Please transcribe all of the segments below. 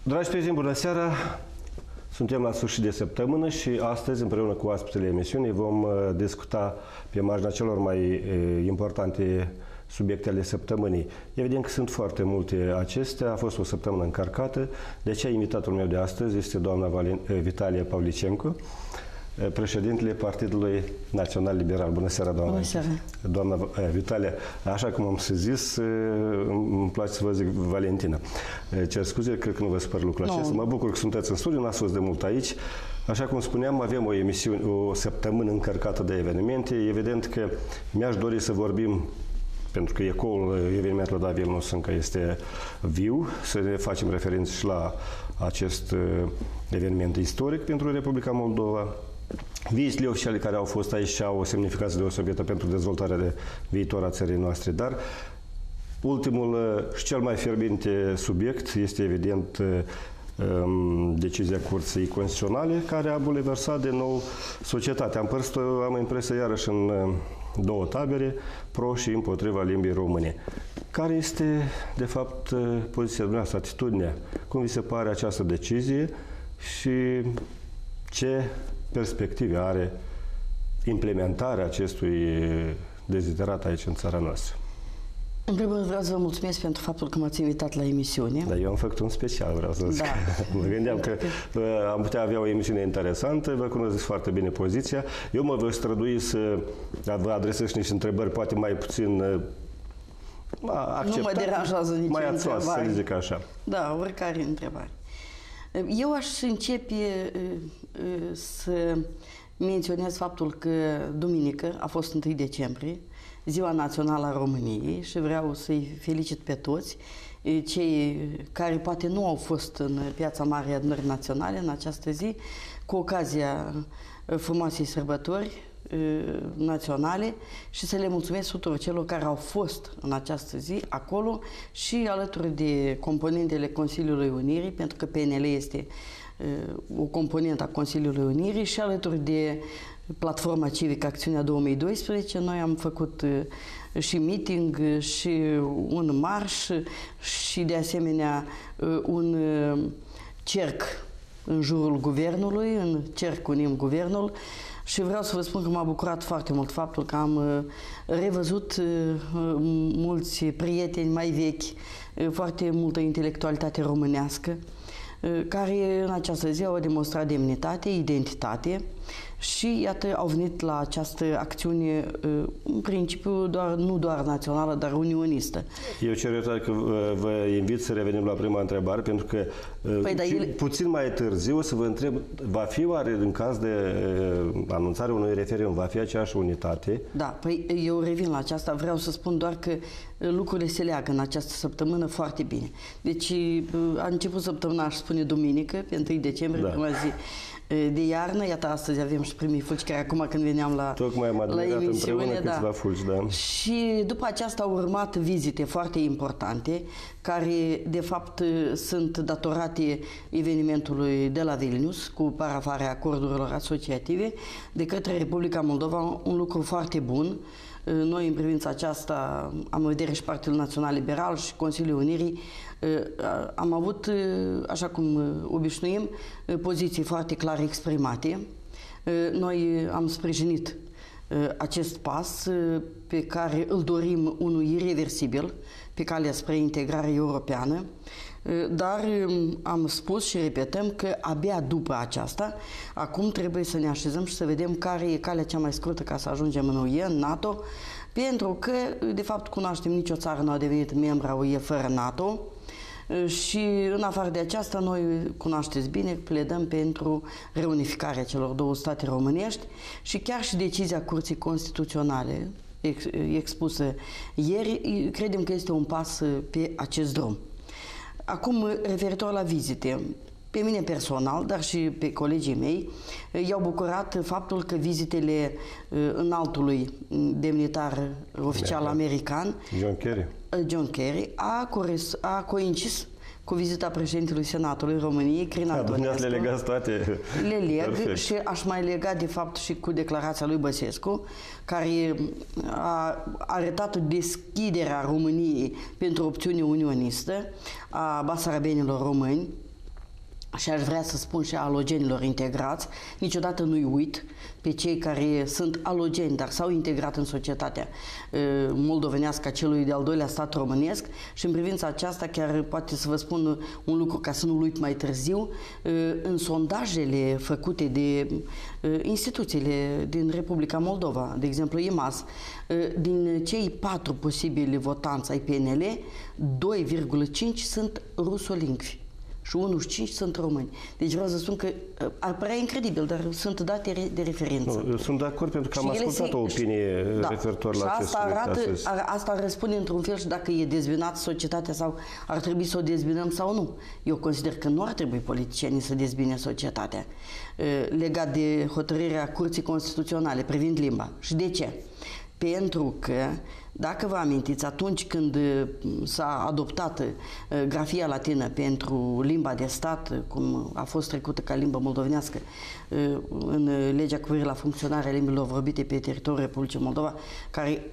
Dragi prieteni, bună seara! Suntem la sfârșit de săptămână și astăzi, împreună cu oaspetele emisiunii, vom discuta pe marginea celor mai importante subiecte ale săptămânii. Evident că sunt foarte multe acestea, a fost o săptămână încărcată, de aceea invitatul meu de astăzi este doamna Vitalia Pavlicenko, președintele Partidului Național Liberal. Bună seara, doamna! Bună seara! Doamna Vitalia, așa cum am să zis, îmi place să vă zic Valentina. Cer scuze, cred că nu vă spăr lucrul acesta. Mă bucur că sunteți în studiu, n-ați fost de mult aici. Așa cum spuneam, avem o emisiune, o săptămână încărcată de evenimente. Evident că mi-aș dori să vorbim, pentru că ecoul evenimentelor de la Vilnius încă este viu, să ne facem referință și la acest eveniment istoric pentru Republica Moldova. Vizitele oficiale care au fost aici și au o semnificație deosebită pentru dezvoltarea de viitor a țării noastre, dar ultimul și cel mai fierbinte subiect este evident decizia Curții Constituționale care a buleversat de nou societatea. Am impresia iarăși în două tabere, pro și împotriva limbii române. Care este, de fapt, poziția dumneavoastră, atitudinea? Cum vi se pare această decizie și ce perspective are implementarea acestui deziderat aici în țara noastră? În primul rând vreau să vă mulțumesc pentru faptul că m-ați invitat la emisiune. Da, eu am făcut un special, vreau să zic. Mă gândeam că am putea avea o emisiune interesantă, vă cunosc foarte bine poziția. Eu mă voi strădui să vă adresez niște întrebări poate mai puțin acceptate. Nu mă deranjează nicio mai ațoasă, să le zic așa. Da, oricare întrebare. Eu aș începe să menționez faptul că duminică a fost 1 decembrie, Ziua Națională a României, și vreau să-i felicit pe toți cei care poate nu au fost în Piața Marii Adunării Naționale în această zi, cu ocazia frumoasei sărbători naționale, și să le mulțumesc tuturor celor care au fost în această zi acolo și alături de componentele Consiliului Unirii, pentru că PNL este o componentă a Consiliului Unirii, și alături de Platforma Civică Acțiunea 2012, noi am făcut și meeting și un marș și de asemenea un cerc în jurul guvernului, în cerc unim guvernul. Și vreau să vă spun că m-a bucurat foarte mult faptul că am revăzut mulți prieteni mai vechi, foarte multă intelectualitate românească, care în această zi au demonstrat demnitate, identitate și, iată, au venit la această acțiune, în principiu, nu doar națională, dar unionistă. Eu cer iertare că vă invit să revenim la prima întrebare, pentru că puțin mai târziu o să vă întreb, va fi oare, în caz de anunțare unui referendum, va fi aceeași unitate? Da, păi eu revin la aceasta, vreau să spun doar că lucrurile se leagă în această săptămână foarte bine. Deci a început săptămâna, aș spune, duminică, pe 1 decembrie, prima zi de iarnă. Iată, astăzi avem și primii fulgi, care acum când veneam la emisiune, câțiva fulgi, da. Și după aceasta au urmat vizite foarte importante, care de fapt sunt datorate evenimentului de la Vilnius, cu parafarea acordurilor asociative de către Republica Moldova, un lucru foarte bun. Noi, în privința aceasta, am în vedere și Partidul Național Liberal și Consiliul Unirii, am avut, așa cum obișnuim, poziții foarte clare exprimate. Noi am sprijinit acest pas pe care îl dorim unul irreversibil pe calea spre integrare europeană, dar am spus și repetăm că abia după aceasta, acum trebuie să ne așezăm și să vedem care e calea cea mai scurtă ca să ajungem în UE, în NATO, pentru că, de fapt, cunoaștem, nicio țară nu a devenit membra UE fără NATO. Și în afară de aceasta, noi, cunoașteți bine, pledăm pentru reunificarea celor două state românești și chiar și decizia Curții Constituționale expusă ieri, credem că este un pas pe acest drum. Acum, referitor la vizite, pe mine personal, dar și pe colegii mei, i-au bucurat faptul că vizitele înaltului demnitar oficial american, John Kerry, a coincis cu vizita președintelui Senatului României, Crin Antonescu. Le legați toate. Le leg și aș mai lega de fapt și cu declarația lui Băsescu, care a arătat deschiderea României pentru opțiune unionistă a basarabenilor români, și aș vrea să spun și alogenilor integrați, niciodată nu-i uit pe cei care sunt alogeni, dar s-au integrat în societatea moldovenească a celui de-al doilea stat românesc și în privința aceasta chiar poate să vă spun un lucru ca să nu-l uit mai târziu. În sondajele făcute de instituțiile din Republica Moldova, de exemplu IMAS, din cei 4 posibili votanți ai PNL, 2,5 sunt rusolingvi și 1,5 sunt români. Deci vreau să spun că ar părea incredibil, dar sunt date de referință. Nu, sunt de acord pentru că am ascultat o opinie referitor la acest subiect. Asta răspunde într-un fel și dacă e dezbinată societatea sau ar trebui să o dezbinăm sau nu. Eu consider că nu ar trebui politicienii să dezbine societatea legat de hotărârea Curții Constituționale privind limba. Și de ce? Pentru că, dacă vă amintiți, atunci când s-a adoptat grafia latină pentru limba de stat, cum a fost trecută ca limbă moldovenească în legea cu privire la funcționarea limbilor vorbite pe teritoriul Republicii Moldova, care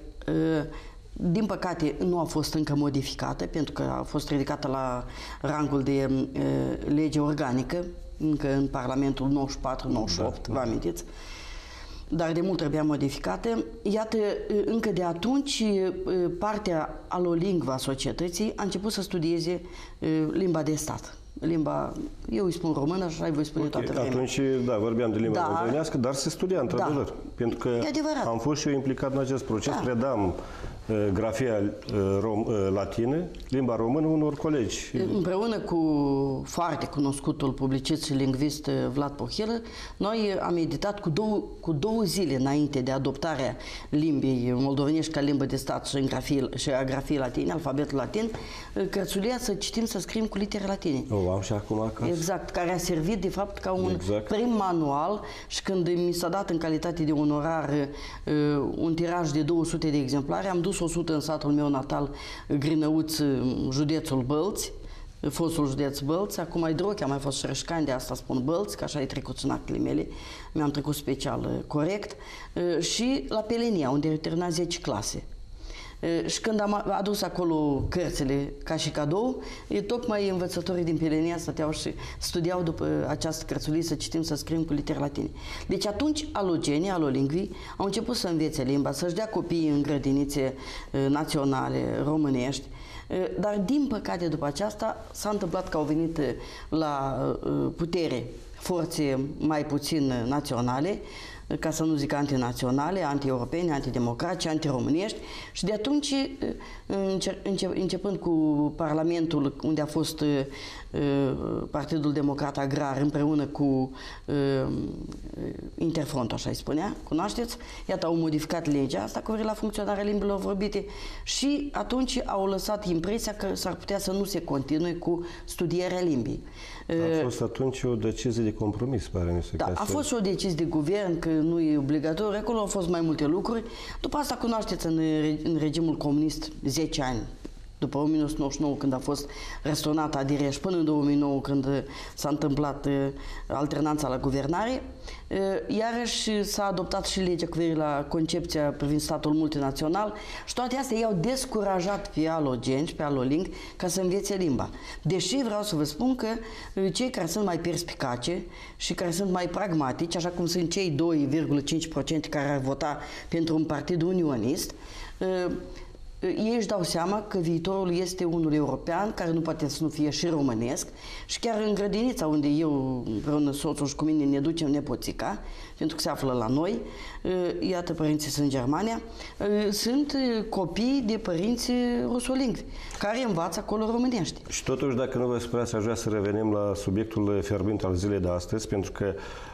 din păcate nu a fost încă modificată, pentru că a fost ridicată la rangul de lege organică, încă în Parlamentul 94-98, vă amintiți? Dar de mult trebuia modificată. Iată, încă de atunci, partea alolingva a societății a început să studieze limba de stat. Limba, eu îi spun română, așa îi voi spune toată vremea. Atunci, da, vorbeam de limba moldovenească, dar se studia, într-adevăr. Pentru că am fost și eu implicat în acest proces, predam grafia latină, limba română, unor colegi. Împreună cu foarte cunoscutul publicist și lingvist Vlad Pohilă, noi am editat cu două zile înainte de adoptarea limbii moldovenești ca limbă de stat și a grafiei latine, alfabetul latin, cărțulia să citim, să scriem cu litere latine. O am și acum acasă. Exact, care a servit de fapt ca un prim manual și când mi s-a dat în calitate de onorar un tiraj de 200 de exemplare, am dus 100 în satul meu natal, Grinăuț, județul Bălți, fostul județ Bălți, acum ai Drochi, a mai fost și Rășcani, de asta spun Bălți, că așa e trecut în actele mele, mi-am trecut special corect, și la Pelenia, unde au terminat 10 clase. Și când am adus acolo cărțile ca și cadou, tocmai învățătorii din Pelenia stăteau și studiau după această cărțulie să citim, să scriem cu litere latine. Deci atunci alogenii, alolingvii, au început să învețe limba, să-și dea copiii în grădinițe naționale, românești, dar din păcate după aceasta s-a întâmplat că au venit la putere forțe mai puțin naționale, ca să nu zic antinaționale, anti-europene, antidemocratice, antiromânești și de atunci, începând cu Parlamentul, unde a fost Partidul Democrat Agrar împreună cu Interfront, așa îi spunea, cunoașteți? Iată, au modificat legea asta cu privire la funcționarea limbilor vorbite și atunci au lăsat impresia că s-ar putea să nu se continue cu studierea limbii. A fost atunci o decizie de compromis, pare mi se. Da, a fost și o decizie de guvern că nu e obligatoriu, acolo au fost mai multe lucruri. După asta cunoașteți în regimul comunist 10 ani, după 1999 când a fost răsturnată ADR și până în 2009 când s-a întâmplat alternanța la guvernare, iarăși s-a adoptat și legea cu privire la concepția privind statul multinațional și toate astea i-au descurajat pe alogeni și pe aloling ca să învețe limba. Deși vreau să vă spun că cei care sunt mai perspicace și care sunt mai pragmatici, așa cum sunt cei 2,5% care ar vota pentru un partid unionist, ei își dau seama că viitorul este unul european, care nu poate să nu fie și românesc și chiar în grădinița unde eu, împreună soțul și cu mine, ne ducem nepoțica, pentru că se află la noi, iată, părinții sunt în Germania, sunt copii de părinți rusolingvi, care învață acolo românești. Și totuși, dacă nu vă sperați, aș vrea să revenim la subiectul fierbinte al zilei de astăzi, pentru că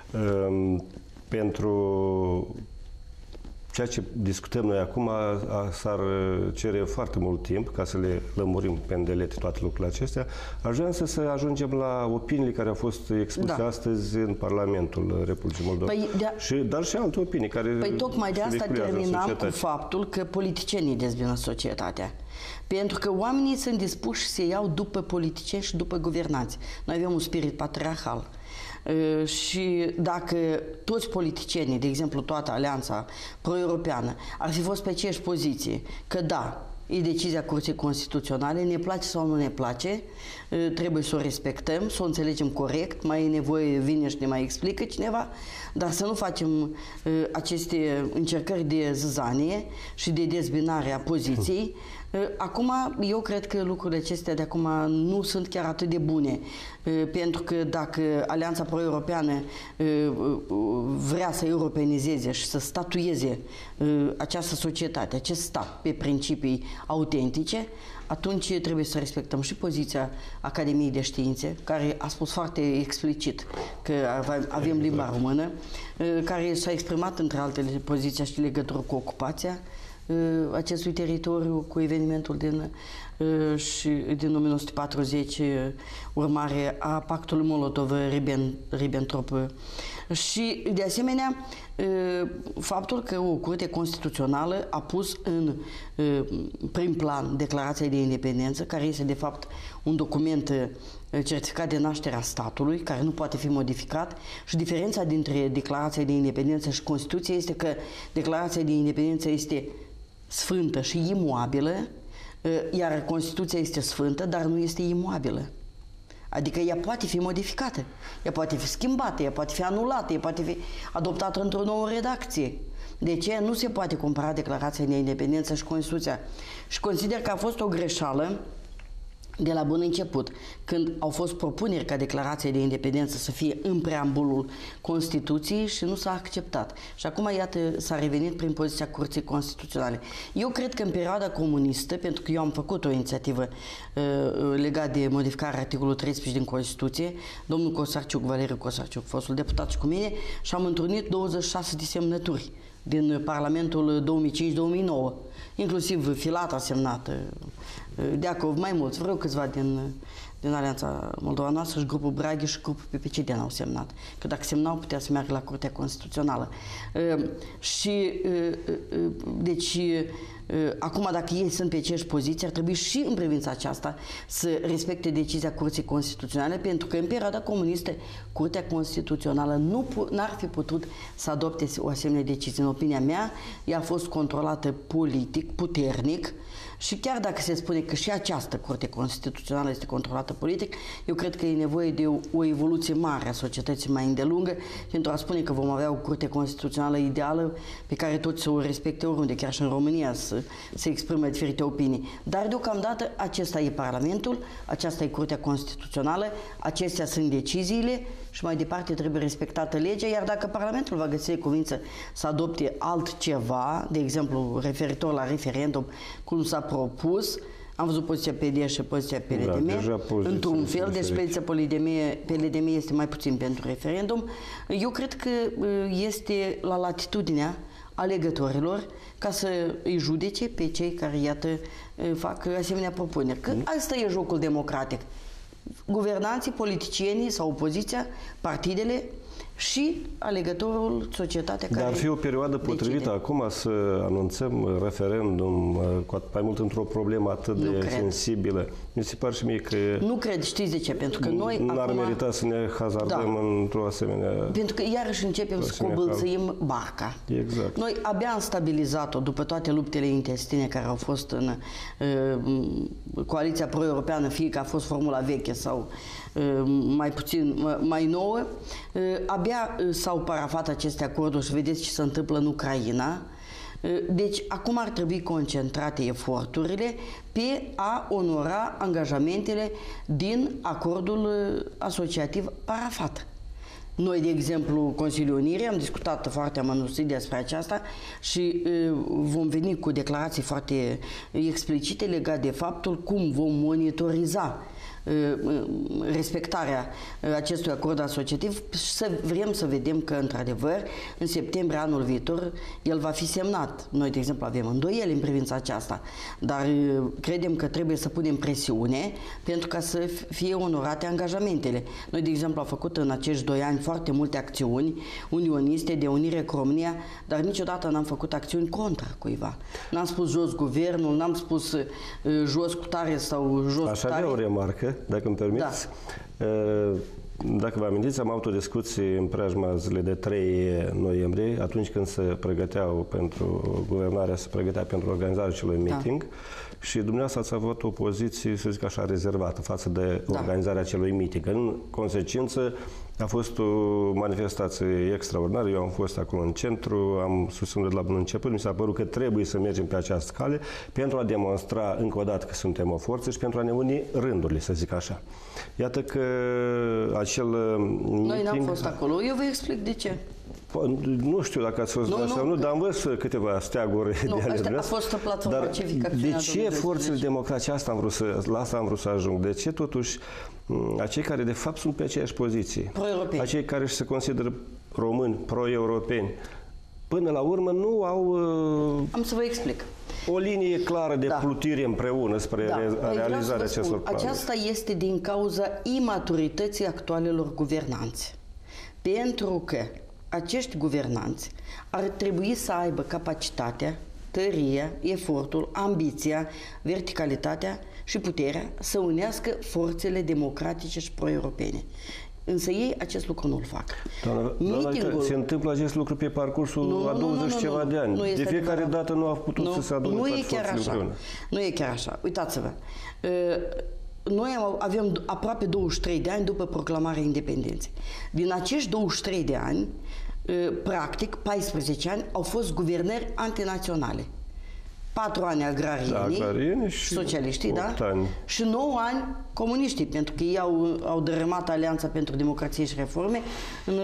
pentru ceea ce discutăm noi acum s-ar cere foarte mult timp ca să le lămurim pe îndelete toate lucrurile acestea. Aș vrea să ajungem la opiniile care au fost expuse astăzi în Parlamentul Republicii Moldova. Dar și alte opinii care tocmai de asta terminam cu faptul că politicienii dezbină societatea. Pentru că oamenii sunt dispuși să se iau după politicieni și după guvernanți. Noi avem un spirit patriarhal. Și dacă toți politicienii, de exemplu toată alianța pro-europeană, ar fi fost pe aceeași poziție, că da, e decizia Curții Constituționale, ne place sau nu ne place, trebuie să o respectăm, să o înțelegem corect, mai e nevoie, vine și ne mai explică cineva, dar să nu facem aceste încercări de zăzanie și de dezbinare a poziției. Acum, eu cred că lucrurile acestea de acum nu sunt chiar atât de bune, pentru că dacă Alianța Pro-Europeană vrea să europenizeze și să statueze această societate, acest stat pe principii autentice, atunci trebuie să respectăm și poziția Academiei de Științe, care a spus foarte explicit că avem limba română, care s-a exprimat între altele poziția și legătură cu ocupația acestui teritoriu, cu evenimentul din 1940, urmare a pactului Molotov-Ribbentrop. Și, de asemenea, faptul că o Curte Constituțională a pus în prim plan Declarația de Independență, care este, de fapt, un document certificat de naștere a statului, care nu poate fi modificat, și diferența dintre Declarația de Independență și Constituție este că Declarația de Independență este sfântă și imuabilă, iar Constituția este sfântă, dar nu este imuabilă. Adică ea poate fi modificată, ea poate fi schimbată, ea poate fi anulată, ea poate fi adoptată într-o nouă redacție. De ce nu se poate compara Declarația de Independență și Constituția? Și consider că a fost o greșeală de la bun început, când au fost propuneri ca Declarația de Independență să fie în preambulul Constituției și nu s-a acceptat. Și acum, iată, s-a revenit prin poziția Curții Constituționale. Eu cred că în perioada comunistă, pentru că eu am făcut o inițiativă legată de modificarea articolului 13 din Constituție, domnul Cosarciuc, Valeriu Cosarciuc, fostul deputat și cu mine, și am întrunit 26 de semnături din Parlamentul 2005-2009, inclusiv Filat a semnat, Deacov, mai mulți, vreau câțiva din Alianța Moldova Noastră și grupul Braghi și grupul PPCD n-au semnat. Că dacă semnau, putea să meargă la Curtea Constituțională. Deci, acum, dacă ei sunt pe aceeași poziție, ar trebui și în privința aceasta să respecte decizia Curții Constituționale, pentru că în perioada comunistă Curtea Constituțională n-ar fi putut să adopte o asemenea decizie. În opinia mea, ea a fost controlată politic, puternic, și chiar dacă se spune că și această Curte Constituțională este controlată politic, eu cred că e nevoie de o evoluție mare a societății mai îndelungă pentru a spune că vom avea o Curte Constituțională ideală pe care toți să o respecte oriunde, chiar și în România, să se exprime diferite opinii. Dar deocamdată acesta e Parlamentul, aceasta e Curtea Constituțională, acestea sunt deciziile și mai departe trebuie respectată legea, iar dacă Parlamentul va găsi cuvință să adopte altceva, de exemplu referitor la referendum, cum s-a propus, am văzut poziția PD și poziția PLDM, într-un fel, deci poziția PLDM este mai puțin pentru referendum. Eu cred că este la latitudinea alegătorilor ca să îi judece pe cei care, iată, fac asemenea propuneri. Că asta e jocul democratic. Guvernanții, politicienii sau opoziția, partidele și alegătorul, societatea care Dar ar fi o perioadă potrivită decide. acum să anunțăm referendum, cu atât mai mult într-o problemă atât de sensibilă. Mi se pare și mie că... Nu cred, știți de ce? Pentru că noi nu ar merita să ne hazardăm într-o asemenea... Pentru că iarăși începem să cobâlțăim barca. Exact. Noi abia am stabilizat-o după toate luptele intestine care au fost în coaliția pro-europeană, fie că a fost formula veche sau mai puțin, mai nouă. Abia s-au parafat aceste acorduri și vedeți ce se întâmplă în Ucraina. Deci, acum ar trebui concentrate eforturile pe a onora angajamentele din acordul asociativ parafat. Noi, de exemplu, Consiliul Unirii, am discutat foarte amănunțit despre aceasta și vom veni cu declarații foarte explicite legate de faptul cum vom monitoriza respectarea acestui acord asociativ și vrem să vedem că, într-adevăr, în septembrie anul viitor, el va fi semnat. Noi, de exemplu, avem îndoieli în privința aceasta, dar credem că trebuie să punem presiune pentru ca să fie onorate angajamentele. Noi, de exemplu, am făcut în acești 2 ani foarte multe acțiuni unioniste de unire cu România, dar niciodată n-am făcut acțiuni contra cuiva. N-am spus jos guvernul, n-am spus jos cu tare sau jos cu tare. Aș avea o remarcă, dacă îmi permiți. Da. dacă vă amintiți, am avut o discuție în preajma zilei de 3 noiembrie, atunci când se pregăteau pentru guvernarea, se pregătea pentru organizarea acelui meeting și dumneavoastră ați avut o poziție, să zic așa, rezervată față de organizarea acelui meeting. În consecință, a fost o manifestație extraordinară. Eu am fost acolo în centru, am susținut de la bun început. Mi s-a părut că trebuie să mergem pe această cale pentru a demonstra încă o dată că suntem o forță și pentru a ne uni rândurile, să zic așa. Iată că acel meeting... Noi n-am fost acolo. Eu vă explic de ce. Nu știu dacă ați fost sau nu, dar am văzut câteva steaguri de ale dumneavoastră. A fost o platformă civică. De ce forțele democratice, la asta am vrut să ajung? De ce totuși acei care de fapt sunt pe aceeași poziție, acei care se consideră români, pro-europeni, până la urmă nu au am să vă explic. O linie clară de plutire împreună spre realizarea acestor planuri? Aceasta este din cauza imaturității actualelor guvernanți. Pentru că acești guvernanți ar trebui să aibă capacitatea, tăria, efortul, ambiția, verticalitatea și puterea să unească forțele democratice și pro-europene. Însă ei acest lucru nu-l fac. Doamna, se întâmplă acest lucru pe parcursul a 20 ceva de ani. De fiecare dată nu a putut să se adune toate forțele împreună. Nu e chiar așa. Uitați-vă. Noi avem aproape 23 de ani după proclamarea independenței. Din acești 23 de ani, practic, 14 ani au fost guvernări antinaționale. 4 ani agrarienii și socialiștii, și 9 ani comuniștii, pentru că ei au dărâmat Alianța pentru Democrație și Reforme în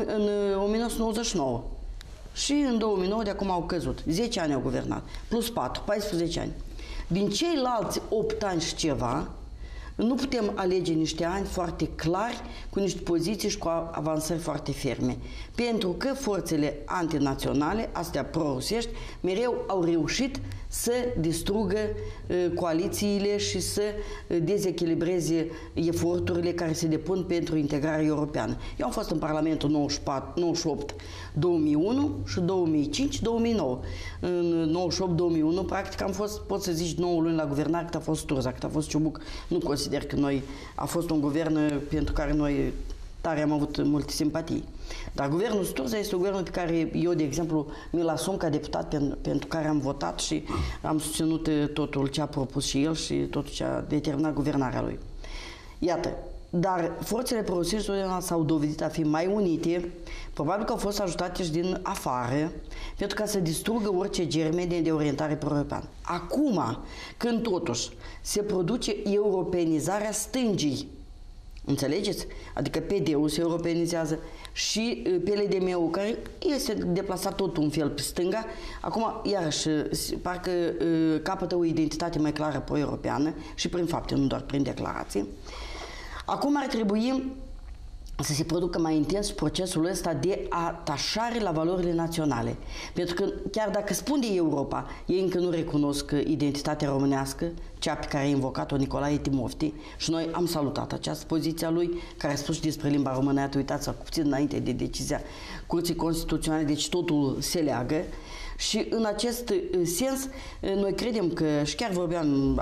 1999. Și în 2009 de acum au căzut. 10 ani au guvernat, plus 4, 14 ani. Din ceilalți 8 ani și ceva, nu putem alege niște ani foarte clari, cu niște poziții și cu avansări foarte ferme. Pentru că forțele antinaționale, astea pro-rusești, mereu au reușit să distrugă coalițiile și să dezechilibreze eforturile care se depun pentru integrarea europeană. Eu am fost în Parlamentul 98, 2001 și 2005, 2009. În 98-2001, practic, am fost, pot să zici, 9 luni la guvernare, cât a fost Sturza, cât a fost Ciubuc. Nu consider că a fost un guvern pentru care noi tare am avut multe simpatii. Dar guvernul Sturza este un guvern pe care eu, de exemplu, mi-l asum ca deputat pentru care am votat și am susținut totul ce a propus și el și totul ce a determinat guvernarea lui. Iată, dar forțele pro-rusești s-au dovedit a fi mai unite, probabil că au fost ajutate și din afară, pentru ca să distrugă orice germene de orientare pro-europeană. Acum, când totuși se produce europenizarea stângii, înțelegeți? Adică PD-ul se europenizează și PLDM-ul, care este deplasat tot un fel pe stânga, acum, iarăși, parcă capătă o identitate mai clară pro-europeană și prin fapte, nu doar prin declarații. Acum ar trebui să se producă mai intens procesul ăsta de atașare la valorile naționale. Pentru că chiar dacă spun de Europa, ei încă nu recunosc identitatea românească, cea pe care a invocat-o Nicolae Timofti, și noi am salutat această poziție a lui, care a spus și despre limba română, iată, uitați, cu puțin înainte de decizia Curții Constituționale, deci totul se leagă. Și în acest sens, noi credem că, și chiar vorbeam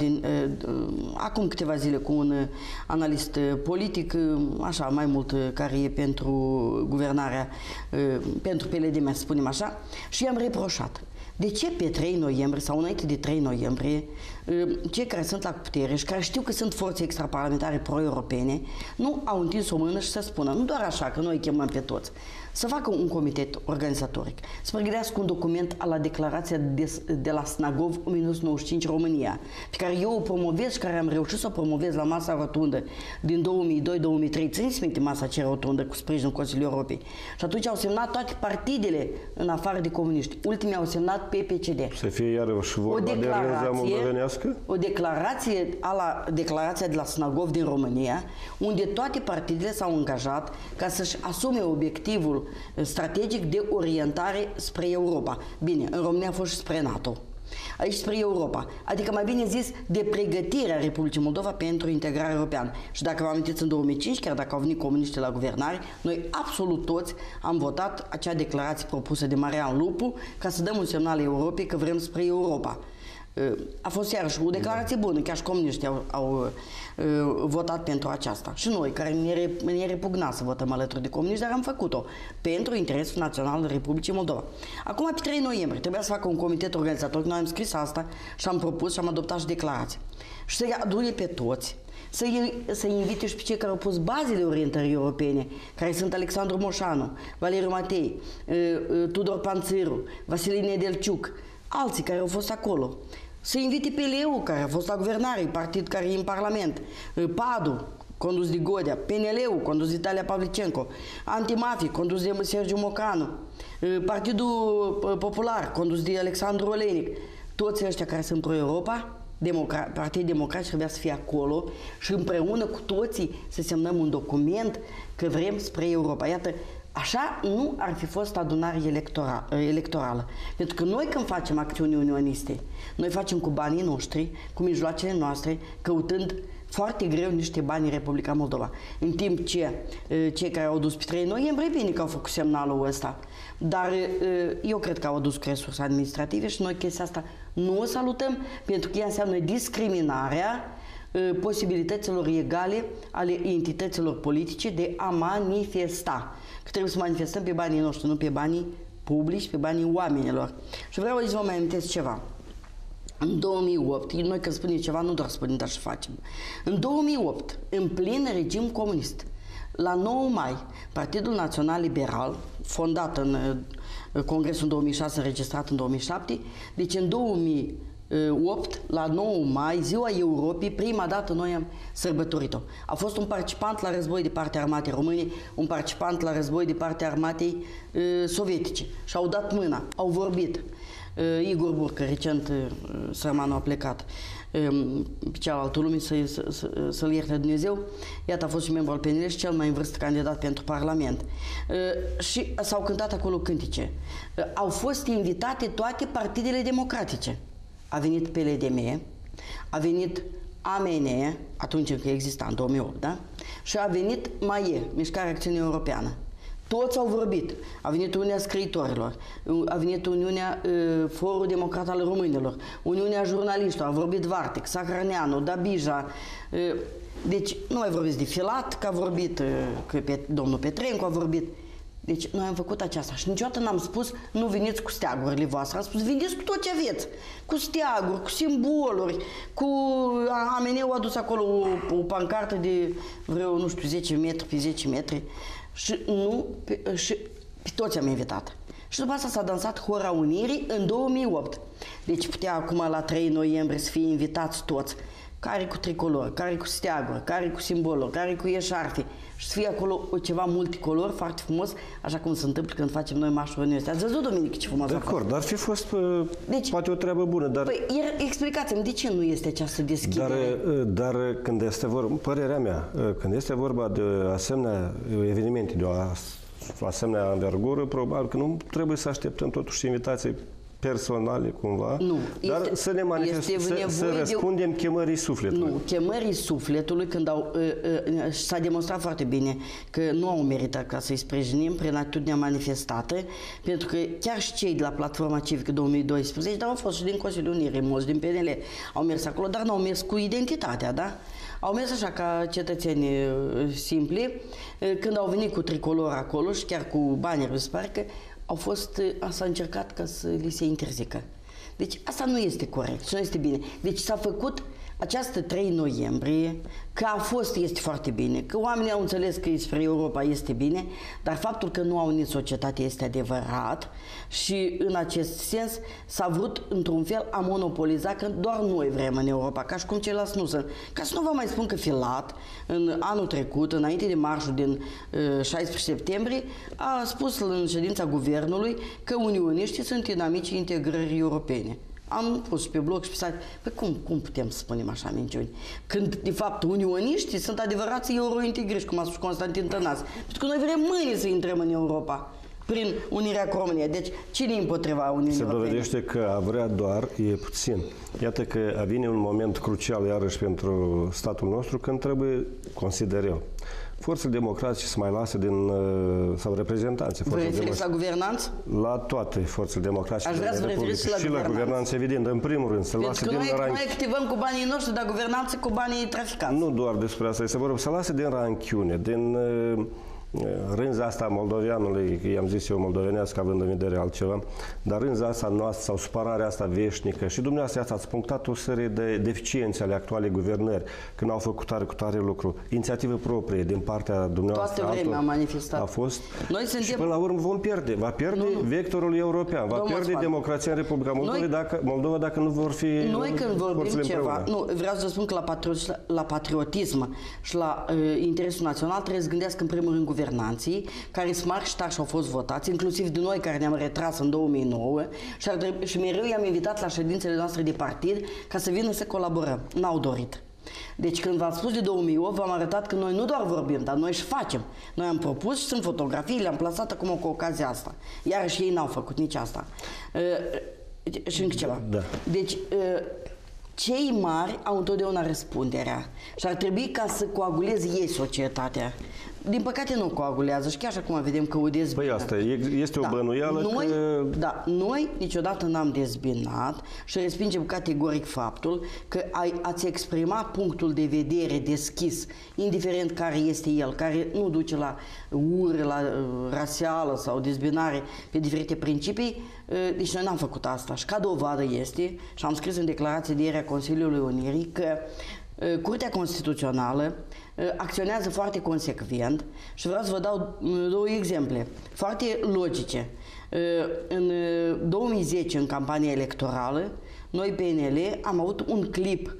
acum câteva zile cu un analist politic, așa, mai mult, care e pentru guvernarea, pentru PLDM, să spunem așa, și i-am reproșat. De ce pe 3 noiembrie sau înainte de 3 noiembrie, cei care sunt la putere și care știu că sunt forțe extraparlamentare pro-europene nu au întins o mână și să spună, nu doar așa, că noi chemăm pe toți, să facă un comitet organizatoric, să pregătească un document la declarația de la Snagov 1995 România, pe care eu o promovez și care am reușit să o promovez la masa rotundă din 2002-2003. Țineți minte masa cea rotundă cu sprijinul Consiliului Europei. Și atunci au semnat toate partidele în afară de comuniști. Ultimii au semnat PPCD. Să fie iarăși vorba de rânza moldovenească? O declarație, declarația de la Snagov din România, unde toate partidele s-au angajat ca să-și asume obiectivul strategic de orientare spre Europa. Bine, în România a fost și spre NATO. Aici spre Europa. Adică, mai bine zis, de pregătirea Republicii Moldova pentru integrarea europeană. Și dacă vă amintiți, în 2005, chiar dacă au venit comuniștii la guvernare, noi absolut toți am votat acea declarație propusă de Marian Lupu ca să dăm un semnal Europei că vrem spre Europa. A fost iarăși o declarație bună, chiar și comuniștii au votat pentru aceasta. Și noi, care ne repugna să votăm alături de comuniști, dar am făcut-o pentru interesul național al Republicii Moldova. Acum, pe 3 noiembrie, trebuia să facă un comitet organizator, noi am scris asta și am propus și am adoptat și declarație. Și să-i adune pe toți, să invite și pe cei care au pus bazele orientării europene, care sunt Alexandru Moșanu, Valeriu Matei, Tudor Panțiru, Vasile Nedelciuc, alții care au fost acolo. Să invite pe Leu, care a fost la guvernare, partid care e în Parlament, PADU, condus de Godea, PNL-ul, condus de Italia Pavlicenco, Antimafii, condus de Sergiu Mocanu, Partidul Popular, condus de Alexandru Olenic. Toți ăștia care sunt pro-Europa, Partidul Democrat trebuia să fie acolo și împreună cu toții să semnăm un document că vrem spre Europa. Iată, așa nu ar fi fost adunare electorală. Pentru că noi când facem acțiuni unioniste, noi facem cu banii noștri, cu mijloacele noastre, căutând foarte greu niște bani în Republica Moldova. În timp ce cei care au dus pe 3 noiembrie, bine că au făcut semnalul ăsta, dar eu cred că au adus cu resurse administrative și noi chestia asta nu o salutăm, pentru că ea înseamnă discriminarea posibilităților egale ale entităților politice de a manifesta. Că trebuie să manifestăm pe banii noștri, nu pe banii publici, pe banii oamenilor. Și vreau să vă mai amintesc ceva. În 2008, noi când spunem ceva, nu doar spunem, dar și facem. În 2008, în plin regim comunist, la 9 mai, Partidul Național Liberal, fondat în Congresul în 2006, înregistrat în 2007, deci în 2008, la 9 mai, Ziua Europei, prima dată noi am sărbătorit-o. A fost un participant la război de partea armatei române, un participant la război de partea armatei sovietice. Și au dat mâna, au vorbit. Igor Burcă, recent sărmanul a plecat pe cealaltă lume, să-l ierte Dumnezeu. Iată, a fost și membru al PNL și cel mai în vârstă candidat pentru Parlament. Și s-au cântat acolo cântice. Au fost invitate toate partidele democratice. A venit PLDM, a venit AMN, atunci încă exista, în 2008, da? Și a venit MAIE, Mișcarea Acțiune Europeană. Toți au vorbit. A venit Uniunea Scriitorilor, a venit Uniunea Forul Democrat al Românilor, Uniunea Jurnaliștilor, a vorbit Vartec, Sahrăneanu, Dabija. Deci, nu mai vorbiți de Filat, că a vorbit, că domnul Petrencu a vorbit. Deci, noi am făcut aceasta și niciodată n-am spus nu veniți cu steagurile voastre, am spus veniți cu tot ce aveți, cu steaguri, cu simboluri, cu AMN-ul a dus acolo o pancartă de vreo, nu știu, 10 metri pe 10 metri. Și pe toți am invitat. Și după asta s-a dansat Hora Unirii în 2008. Deci putea acum la 3 noiembrie să fie invitați toți. Care cu tricolor, care cu steaguri, care cu simboluri, care cu eșarfe. Și să fie acolo ceva multicolor, foarte frumos, așa cum se întâmplă când facem noi marșurile astea. Ați văzut, Dominic, ce frumos a fost? De acord, dar ar fi fost poate o treabă bună, dar... Păi, explicați-mi, de ce nu este această deschidere? Dar când este vorba, părerea mea, când este vorba de asemenea evenimente, de o asemenea învergură, probabil că nu trebuie să așteptăm totuși invitații personale, cumva, dar să ne manifestăm, să răspundem chemării sufletului. Nu, chemării sufletului, când s-a demonstrat foarte bine că nu au meritat ca să-i sprijinim prin atitudinea manifestată, pentru că chiar și cei de la Platforma Civică 2012, dar au fost și din Consiliul Unirii, mulți din PNL, au mers acolo, dar nu au mers cu identitatea, da? Au mers așa ca cetățeni simpli, când au venit cu tricolor acolo și chiar cu baneri, se pare că s-a încercat ca să li se interzică. Deci asta nu este corect și nu este bine. Deci s-a făcut această 3 noiembrie, că este foarte bine, că oamenii au înțeles că spre Europa este bine, dar faptul că nu au unit societatea este adevărat și în acest sens s-a vrut într-un fel a monopoliza că doar noi vrem în Europa, ca și cum ceilalți nu sunt. Ca să nu vă mai spun că Filat, în anul trecut, înainte de marșul din 16 septembrie, a spus în ședința guvernului că unioniștii sunt inamicii integrării europene. Am pus pe blog și pe site. Păi cum putem să spunem așa minciuni? Când, de fapt, unioniștii sunt adevărații eurointegriști, cum a spus Constantin Tănase. Pentru că noi vrem mâine să intrăm în Europa. prin unirea cu România. Deci, cine e împotriva Uniunii Se Europene? dovedește că a vrea doar e puțin. Iată că vine un moment crucial, iarăși, pentru statul nostru, când trebuie, consider eu, forțele democratice să mai lasă sau reprezentanții. Vă referiți la guvernanți? La toate forțele democratice. Aș vrea să vă referiți și la guvernanți. Și la guvernanți, evident, în primul rând, să lasă din ranchi. Noi activăm cu banii noștri, dar guvernanții cu banii traficanți. Nu doar despre asta, este vorba, să lasă din ranchiune, din rânza asta moldoveanului, că i-am zis eu moldovenească având în vedere altceva, dar rânza asta noastră sau supărarea asta veșnică și dumneavoastră ați punctat o serie de deficiențe ale actualei guvernări, când au făcut tare cu tare lucru. Inițiativă proprie din partea dumneavoastră. Toată vremea am manifestat. A fost. Noi suntem... Și până la urmă vom pierde. Va pierde vectorul european. Va pierde democrația în Republica Moldova dacă nu vor fi noi când vorbim ceva, vreau să spun că la patriotism și la interesul național trebuie să gândească în primul rând guvernanții, care smart și tari și au fost votați, inclusiv de noi care ne-am retras în 2009 și mereu i-am invitat la ședințele noastre de partid ca să vină să colaborăm. N-au dorit. Deci când v-am spus de 2008, v-am arătat că noi nu doar vorbim, dar noi și facem. Noi am propus și sunt fotografii, le-am plasat acum cu ocazia asta. Iarăși ei n-au făcut nici asta. Și încă ceva. Da. Deci cei mari au întotdeauna răspunderea și ar trebui ca să coaguleze ei societatea. Din păcate nu coagulează și chiar și acum vedem că o dezbină. Păi asta, este o bănuială că... Da, noi niciodată n-am dezbinat și respingem categoric faptul că ați exprima punctul de vedere deschis, indiferent care este el, care nu duce la ură, la rasială sau dezbinare pe diferite principii. Deci noi n-am făcut asta și ca dovadă este, și am scris în declarație de ieri a Consiliului Unirii, că Curtea Constituțională acționează foarte consecvent și vreau să vă dau două exemple foarte logice. În 2010, în campania electorală, noi PNL am avut un clip,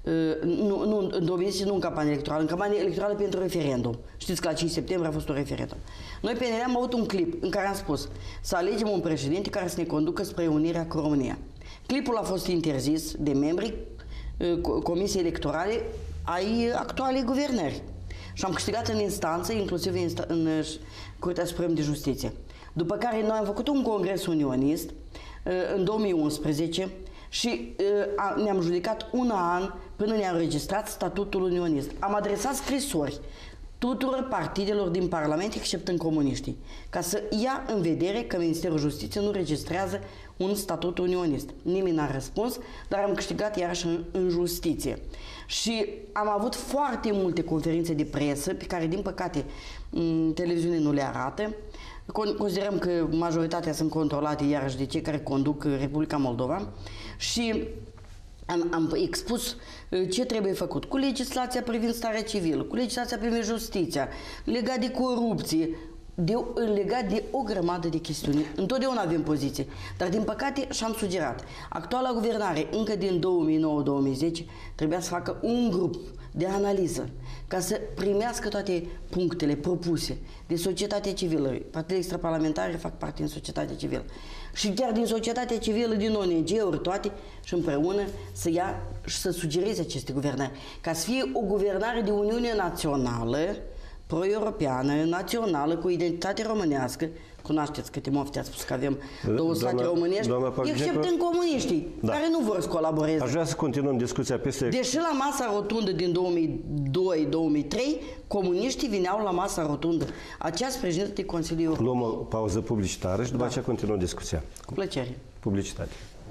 în 2010 nu în campanie electorală, în campanie electorală pentru referendum. Știți că la 5 septembrie a fost un referendum. Noi PNL am avut un clip în care am spus să alegem un președinte care să ne conducă spre unirea cu România. Clipul a fost interzis de membrii Comisiei Electorale ai actualei guvernări. Și am câștigat în instanță, inclusiv în Curtea Supremă de Justiție. După care noi am făcut un congres unionist în 2011 și ne-am judecat un an până ne-am înregistrat statutul unionist. Am adresat scrisori tuturor partidelor din Parlament, exceptând comuniștii, ca să ia în vedere că Ministerul Justiției nu registrează un statut unionist. Nimeni n-a răspuns, dar am câștigat iarăși în justiție. Și am avut foarte multe conferințe de presă, pe care, din păcate, televiziunea nu le arată. Considerăm că majoritatea sunt controlate iarăși de cei care conduc Republica Moldova și am expus ce trebuie făcut cu legislația privind starea civilă, cu legislația privind justiția, legat de corupție, legat de o grămadă de chestiuni. Întotdeauna avem poziție, dar din păcate și-am sugerat. Actuala guvernare, încă din 2009-2010, trebuia să facă un grup de analiză ca să primească toate punctele propuse de societate civilă. Partidele extraparlamentare fac parte din societatea civilă. Și chiar din societatea civilă, din ONG-uri, toate, și împreună să ia și să sugereze aceste guvernări. Ca să fie o guvernare de Uniune Națională, pro-europeană, națională, cu identitate românească. Cunoașteți că Timofte a spus că avem două state românești, exceptând comuniștii, care nu vor să colaboreze. Aș vrea să continuăm discuția peste... Deși la masa rotundă din 2002-2003, comuniștii vineau la masa rotundă. Aceea sprijinită de Consiliul. Luăm o pauză publicitară și după aceea continuăm discuția. Cu plăcere. Publicitate.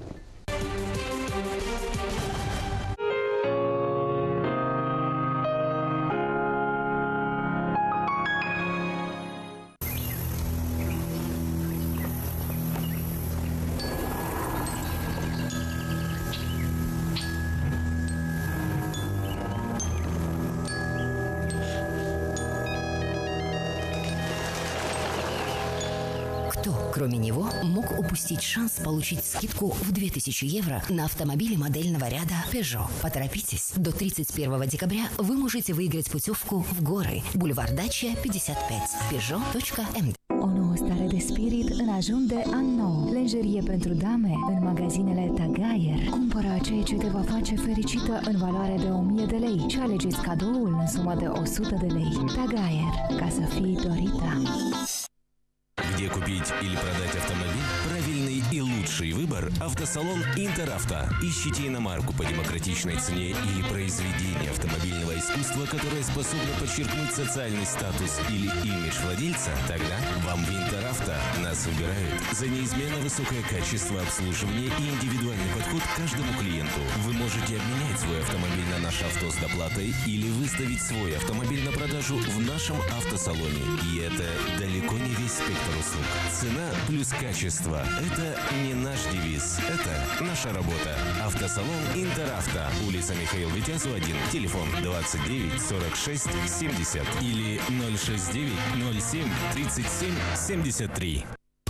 Кроме него, мог упустить шанс получить скидку в 2000 евро на автомобили модельного ряда Peugeot. Поторопитесь, до 31 декабря вы можете выиграть путевку в горы. Бульвар Дача, 55. Peugeot.md. O nouă stare de spirit în ajun de an nou. Lenjerie pentru dame în magazinele Tagayer. Cumpără ceea ce te va face fericită în valoare de 1000 de lei și alegeți cadoul în sumă de 100 de lei. Tagayer, ca să fii dorită. Где Где купить или продать автомобиль? Правильный и лучший выбор – автосалон «Интеравто». Ищите иномарку по демократичной цене или произведение автомобильного искусства, которое способно подчеркнуть социальный статус или имидж владельца? Тогда вам в «Интеравто» нас выбирают. За неизменно высокое качество обслуживания и индивидуальный подход к каждому клиенту. Вы можете обменять свой автомобиль на наш авто с доплатой или выставить свой автомобиль на продажу в нашем автосалоне. И это далеко не весь спектр услуг. Цена плюс качество – это не наш девиз, это наша работа. Автосалон «Интеравто», улица Михаил Витязу, 1, телефон 29 46 70 или 069 07 37 73.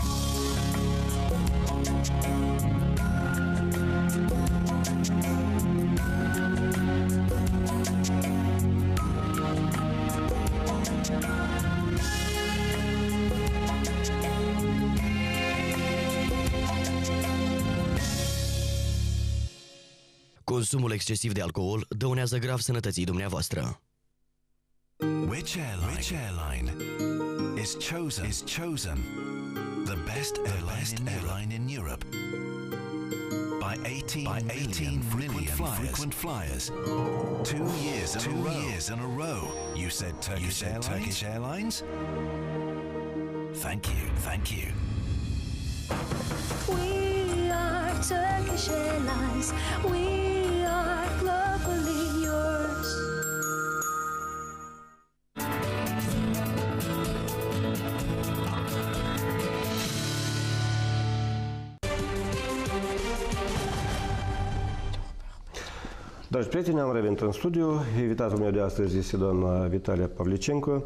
Consumul excesiv de alcool dăunează grav sănătății dumneavoastră. Which airline is chosen the best airline in Europe by 18 million frequent flyers? 2 years in a row. You said Turkish Airlines? Thank you. We are Turkish Airlines. We are globally yours. Dragi prieteni, am revenit în studiu. Invitatul meu de astăzi este doamna Vitalia Pavlicenko.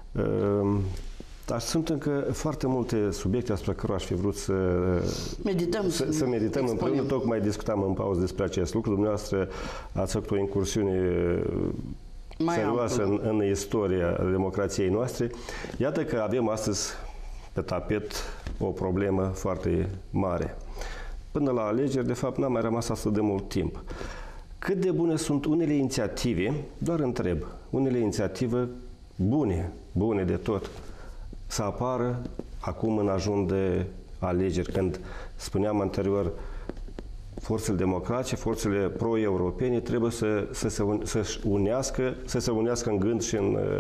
Dar sunt încă foarte multe subiecte asupra cărora aș fi vrut să medităm împreună. Tocmai discutam în pauză despre acest lucru. Dumneavoastră ați făcut o incursiune serioasă în istoria democrației noastre. Iată că avem astăzi pe tapet o problemă foarte mare. Până la alegeri, de fapt, n-a mai rămas atât de mult timp. Cât de bune sunt unele inițiative, doar întreb, unele inițiative bune de tot, să apară acum în ajun de alegeri, când spuneam anterior, forțele democratice, forțele pro-europene trebuie să se unească în gând și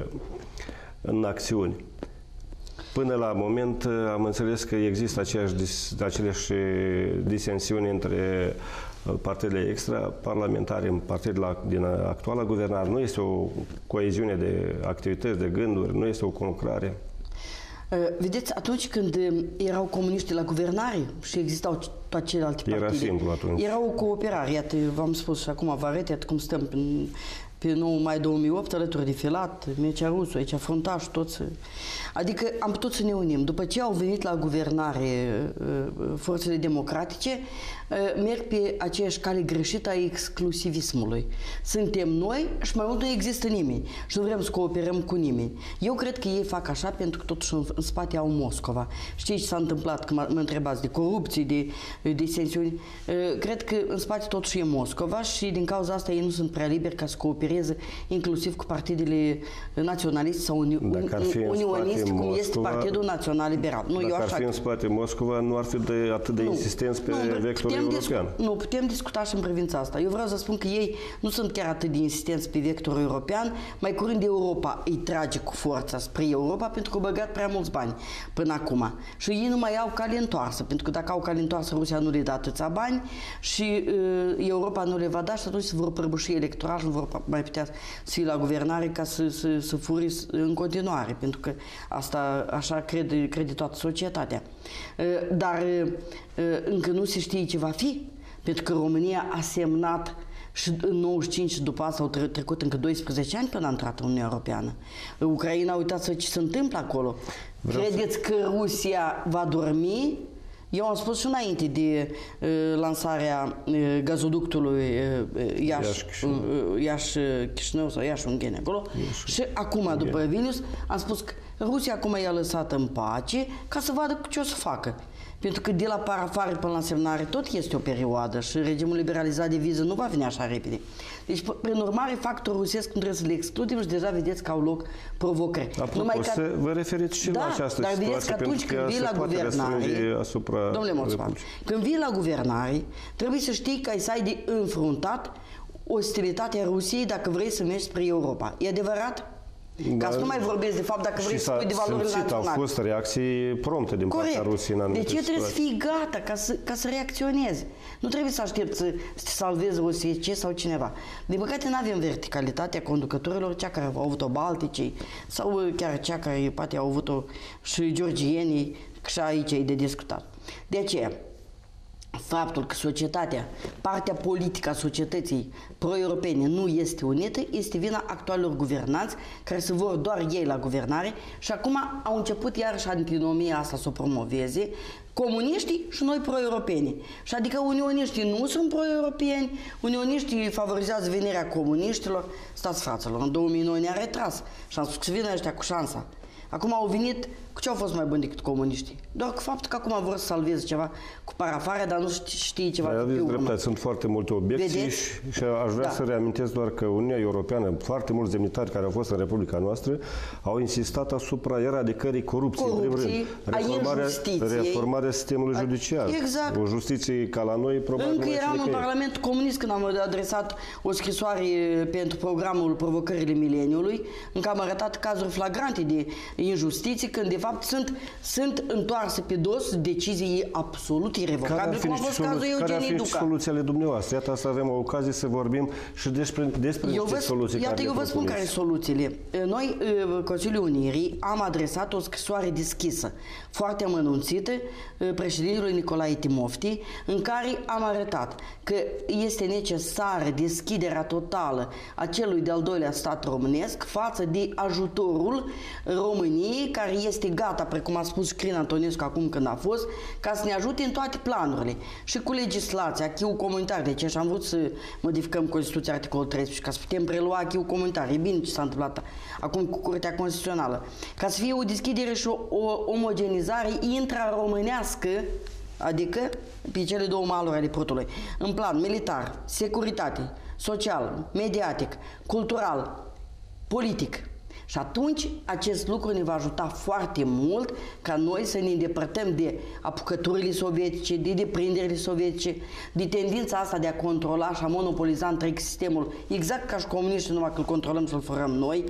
în acțiuni. Până la moment am înțeles că există aceleași disensiuni între partidele extraparlamentare, partidele din actuala guvernare. Nu este o coeziune de activități, de gânduri, nu este o conlucrare. Vedeți, atunci când erau comuniștii la guvernare și existau toate celelalte partide, era simplu atunci. Era o cooperare. Iată, v-am spus și acum vă arăt, iată cum stăm pe 9 mai 2008, alături de Filat, Mircea Rusu, aici Fruntaș, toți. Adică am putut să ne unim. După ce au venit la guvernare forțele democratice, merg pe aceeași cale greșită a exclusivismului. Suntem noi și mai mult nu există nimeni și nu vrem să cooperăm cu nimeni. Eu cred că ei fac așa pentru că totuși în spate au Moscova. Știți ce s-a întâmplat, că mă întrebați de corupție, de disensiuni? Cred că în spate totuși e Moscova și din cauza asta ei nu sunt prea liberi ca să coopereze inclusiv cu partidele naționaliste sau unioniste, cum este Partidul Național Liberal. Dacă ar fi în spate Moscova, nu ar fi atât de insistenți pe vectorul european. Nu, putem discuta și în privința asta. Eu vreau să spun că ei nu sunt chiar atât de insistenți pe vectorul european, mai curând Europa îi trage cu forța spre Europa pentru că au băgat prea mulți bani până acum. Și ei nu mai au cale întoarsă, pentru că dacă au cale întoarsă, Rusia nu le dă atâția bani și Europa nu le va da și atunci se vor prăbuși electoral și nu vor mai putea să fie la guvernare ca să fure în continuare, pentru că asta așa crede toată societatea. Dar încă nu se știe ce va fi, pentru că România a semnat și în 95 și după asta au trecut încă 12 ani până a intrat în Uniunea Europeană. Ucraina, uitați-vă ce se întâmplă acolo. Credeți că Rusia va dormi? Eu am spus și înainte de lansarea gazoductului Iași-Chișinău sau Iași-Ungheni acolo. Și acum, după Vilnius, am spus că Rusia acum i-a lăsat în pace ca să vadă ce o să facă. Pentru că de la parafare până la semnare tot este o perioadă și regimul liberalizat de viză nu va veni așa repede. Deci, prin urmare, factorul rusesc nu trebuie să le excludem și deja vedeți că au loc provocări. Apropo, vă referiți și la această dar situație, vedeți că atunci când vii la guvernare, domnule Moțman, când vii la guvernare, trebuie să știi că ai să ai de înfruntat ostilitatea Rusiei dacă vrei să mergi spre Europa. E adevărat? Ca să nu mai vorbesc de fapt dacă vrei să spui de valorile naționale. Au fost reacții prompte din partea Rusiei în anumite situații. Trebuie să fii gata ca să reacționezi. Nu trebuie să aștepți să te salvezi OSCE sau cineva. Din păcate nu avem verticalitatea conducătorilor, cea care au avut-o balticii sau chiar cea care poate au avut-o și georgienii, și aici e de discutat. De aceea, faptul că societatea, partea politică a societății pro-europene nu este unită, este vina actualilor guvernanți care se vor doar ei la guvernare și acum au început iarăși antinomia asta să o promoveze, comuniștii și noi pro-europeni. Și adică unioniștii nu sunt pro-europeni, unioniștii favorizează venirea comuniștilor. Stați, fraților, în 2009 ne-a retras și am spus că să vină ăștia cu șansa. Acum au venit, cu ce au fost mai buni decât comuniștii? Doar cu faptul că acum vor să salveze ceva cu parafarea, dar nu știe ceva pe urmă. Sunt foarte multe obiecții și aș vrea să reamintesc doar că Uniunea Europeană, foarte mulți demnitari care au fost în Republica noastră, au insistat asupra eradicării corupției, în primul rând. Reformarea sistemului judiciar. Exact. O justiție ca la noi, probabil încă eram în Parlamentul Comunist când am adresat o scrisoare pentru programul Provocările Mileniului, în care am arătat cazuri flagrante de injustiții, când de fapt sunt întoarse pe dos decizii absolut irrevocabile, cum a fost cazul Eugeniu Duca. Care ar fi soluțiile dumneavoastră? Iată, să avem o ocazie să vorbim și despre niște soluții. Iată, eu vă spun care sunt soluțiile. Noi, Consiliul Unirii, am adresat o scrisoare deschisă, foarte amănunțită, președintelui Nicolae Timofti, în care am arătat că este necesară deschiderea totală a celui de-al doilea stat românesc față de ajutorul României, care este gata, precum a spus Crin Antonescu acum când a fost, ca să ne ajute în toate planurile. Și cu legislația, acquis-ul comunitar. Deci așa am vrut să modificăm Constituția articolul 13, ca să putem prelua acquis-ul comunitar. E bine ce s-a întâmplat acum cu Curtea Constituțională. Ca să fie o deschidere și o omogenizare intraromânească, adică pe cele două maluri ale prutului, în plan militar, securitate, social, mediatic, cultural, politic. Și atunci acest lucru ne va ajuta foarte mult ca noi să ne îndepărtăm de apucăturile sovietice, de deprinderile sovietice, de tendința asta de a controla și a monopoliza întreg sistemul, exact ca și comuniștii, numai că îl controlăm să-l fărăm noi,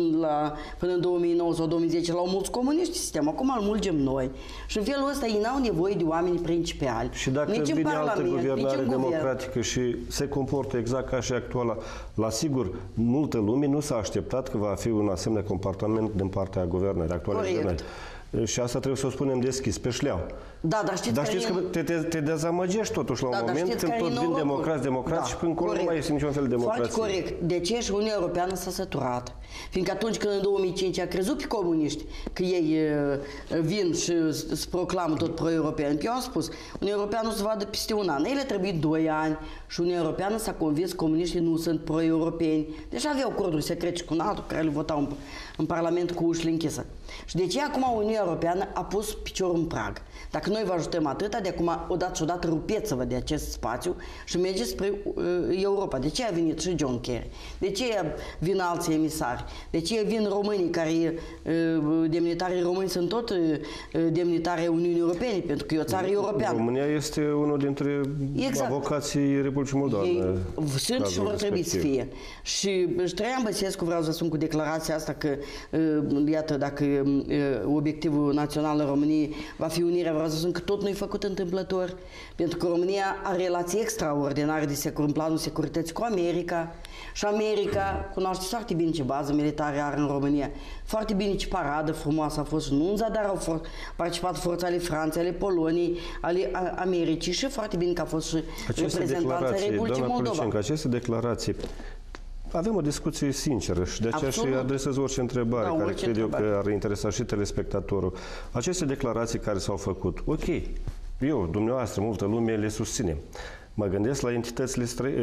până în 2009 sau 2010 l-au mulți comuniști sistemul, acum îl mulgem noi. Și în felul ăsta ei n-au nevoie de oameni principiali. Și dacă nici vine altă guvernare democratică și se comportă exact ca și actuala, la sigur, multă lume nu s-a așteptat că va fi un asemenea comportament din partea guvernării, actualei guvernări. Și asta trebuie să o spunem deschis, pe șleau. Da, dar știți că te dezamăgești totuși la un moment când tot vin democrați și până încolo nu mai este niciun fel de democrație. Foarte corect. De ce și Uniunea Europeană s-a săturat? Fiindcă atunci când în 2005 a crezut pe comuniști că ei vin și se proclamă tot pro-european, eu am spus, Uniunea Europeană o să vadă peste un an. Ei le trebuie 2 ani și Uniunea Europeană s-a convins că comuniștii nu sunt pro-europeni. Deci aveau acorduri secrete cu NATO care le votau în Parlament cu ușile închise. Și de ce acum Uniunea Europeană a pus piciorul în prag? Dacă noi vă ajutăm atâta, de acum odată rupeți-vă de acest spațiu și mergeți spre Europa. De ce a venit și John Kerry? De ce vin alții emisari? De ce vin românii care, demnitarii români sunt tot demnitarii Uniunii Europene, pentru că e o țară europeană. România este unul dintre avocații Republicii Moldova. Sunt și vor trebui să fie. Și Traian Băsescu, vreau să spun cu declarația asta că, iată, dacă obiectivul național în României va fi unirea, vreau să spun că tot nu e făcut întâmplător, pentru că România are relații extraordinare în planul securității cu America și America cunoaște foarte bine ce bază militară are în România, foarte bine ce paradă frumoasă a fost Nunza, dar au participat forțe ale Franței, ale Poloniei, ale Americii și foarte bine că a fost și reprezentanța Republicii Moldova. Aceste declarații, avem o discuție sinceră și de aceea și adresez orice întrebare care cred eu că ar interesa și telespectatorul. Aceste declarații care s-au făcut, ok, eu, dumneavoastră, multă lume le susține. Mă gândesc la entitățile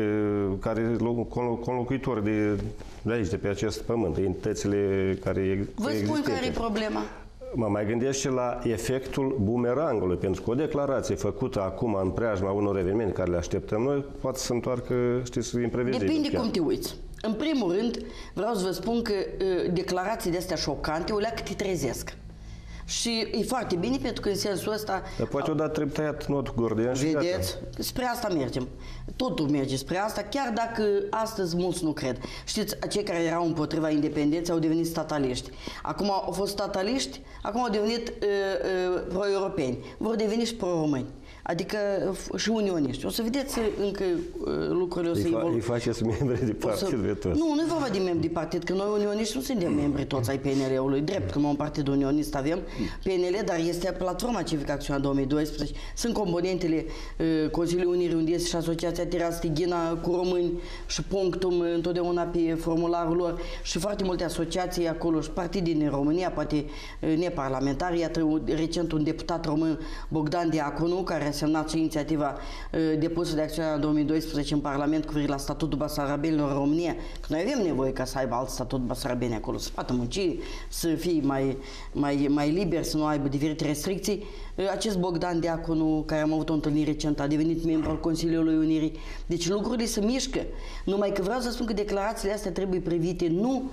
care conlocuitori de aici, de pe acest pământ, entitățile care Vă spun care e problema. mă mai gândesc și la efectul bumerangului, pentru că o declarație făcută acum în preajma unor evenimente care le așteptăm noi, poate să întoarcă, știți, imprevizibil. Depinde cum te uiți. În primul rând, vreau să vă spun că declarații de astea șocante o leacă te trezesc. Și e foarte bine pentru că în sensul ăsta... Dar poate odată trebuie tăiat notul gordian și vedeți? gata. Spre asta mergem. Totul merge spre asta, chiar dacă astăzi mulți nu cred. Știți, cei care erau împotriva independenței au devenit stataliști. Acum au fost stataliști, acum au devenit pro-europeni. Vor deveni și pro-români. Adică și unioniști. O să vedeți încă lucrurile o să evolueze. Îi faceți membri de partid de toți. Nu e vorba de membri de partid, că noi unioniști nu suntem membri toți ai PNL-ului. Drept că noi un partid unionist avem PNL, dar este Platforma Civică Acțiunea 2012. Sunt componentele Consiliului Unirii unde este și Asociația Teras Tighina cu români și Punctum întotdeauna pe formularul lor și foarte multe asociații acolo și partide din România, poate neparlamentari. Iată recent un deputat român, Bogdan Diaconu, care a semnat și inițiativa depusă de Acțiunea 2012 în Parlament cu privire la statutul basarabenilor în România. Că noi avem nevoie ca să aibă alt statut basarabeni acolo, să poată munci, să fie mai liber, să nu aibă diferite restricții. Acest Bogdan Diaconu, care am avut o întâlnire recent, a devenit membru al Consiliului Unirii. Deci lucrurile se mișcă. Numai că vreau să spun că declarațiile astea trebuie privite nu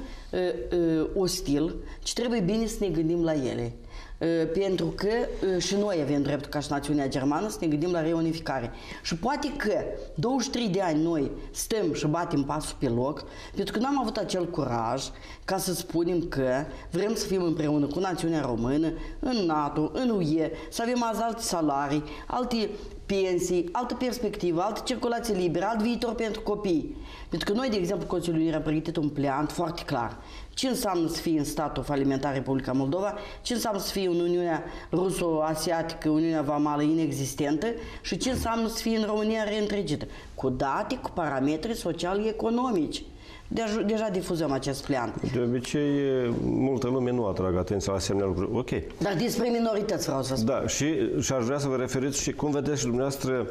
ostil, ci trebuie bine să ne gândim la ele. Pentru că și noi avem dreptul ca și națiunea germană să ne gândim la reunificare. Și poate că 23 de ani noi stăm și batem pasul pe loc, pentru că n-am avut acel curaj ca să spunem că vrem să fim împreună cu națiunea română, în NATO, în UE, să avem azi alte salarii, alte pensii, altă perspectivă, altă circulație liberă, alt viitor pentru copii. Pentru că noi, de exemplu, Consiliul Unirii a pregătit un plan foarte clar. Ce înseamnă să fie în statul falimentar Republica Moldova, ce înseamnă să fie în Uniunea Ruso-Asiatică, Uniunea Vamală inexistentă și ce înseamnă să fie în România reîntregită. Cu date, cu parametri sociali economici. Deja difuzăm acest plan. De obicei, multă lume nu atrag atenția la asemenea lucruri. Ok. Dar despre minorități vreau să spun. Da, și aș vrea să vă referiți și cum vedeți și dumneavoastră,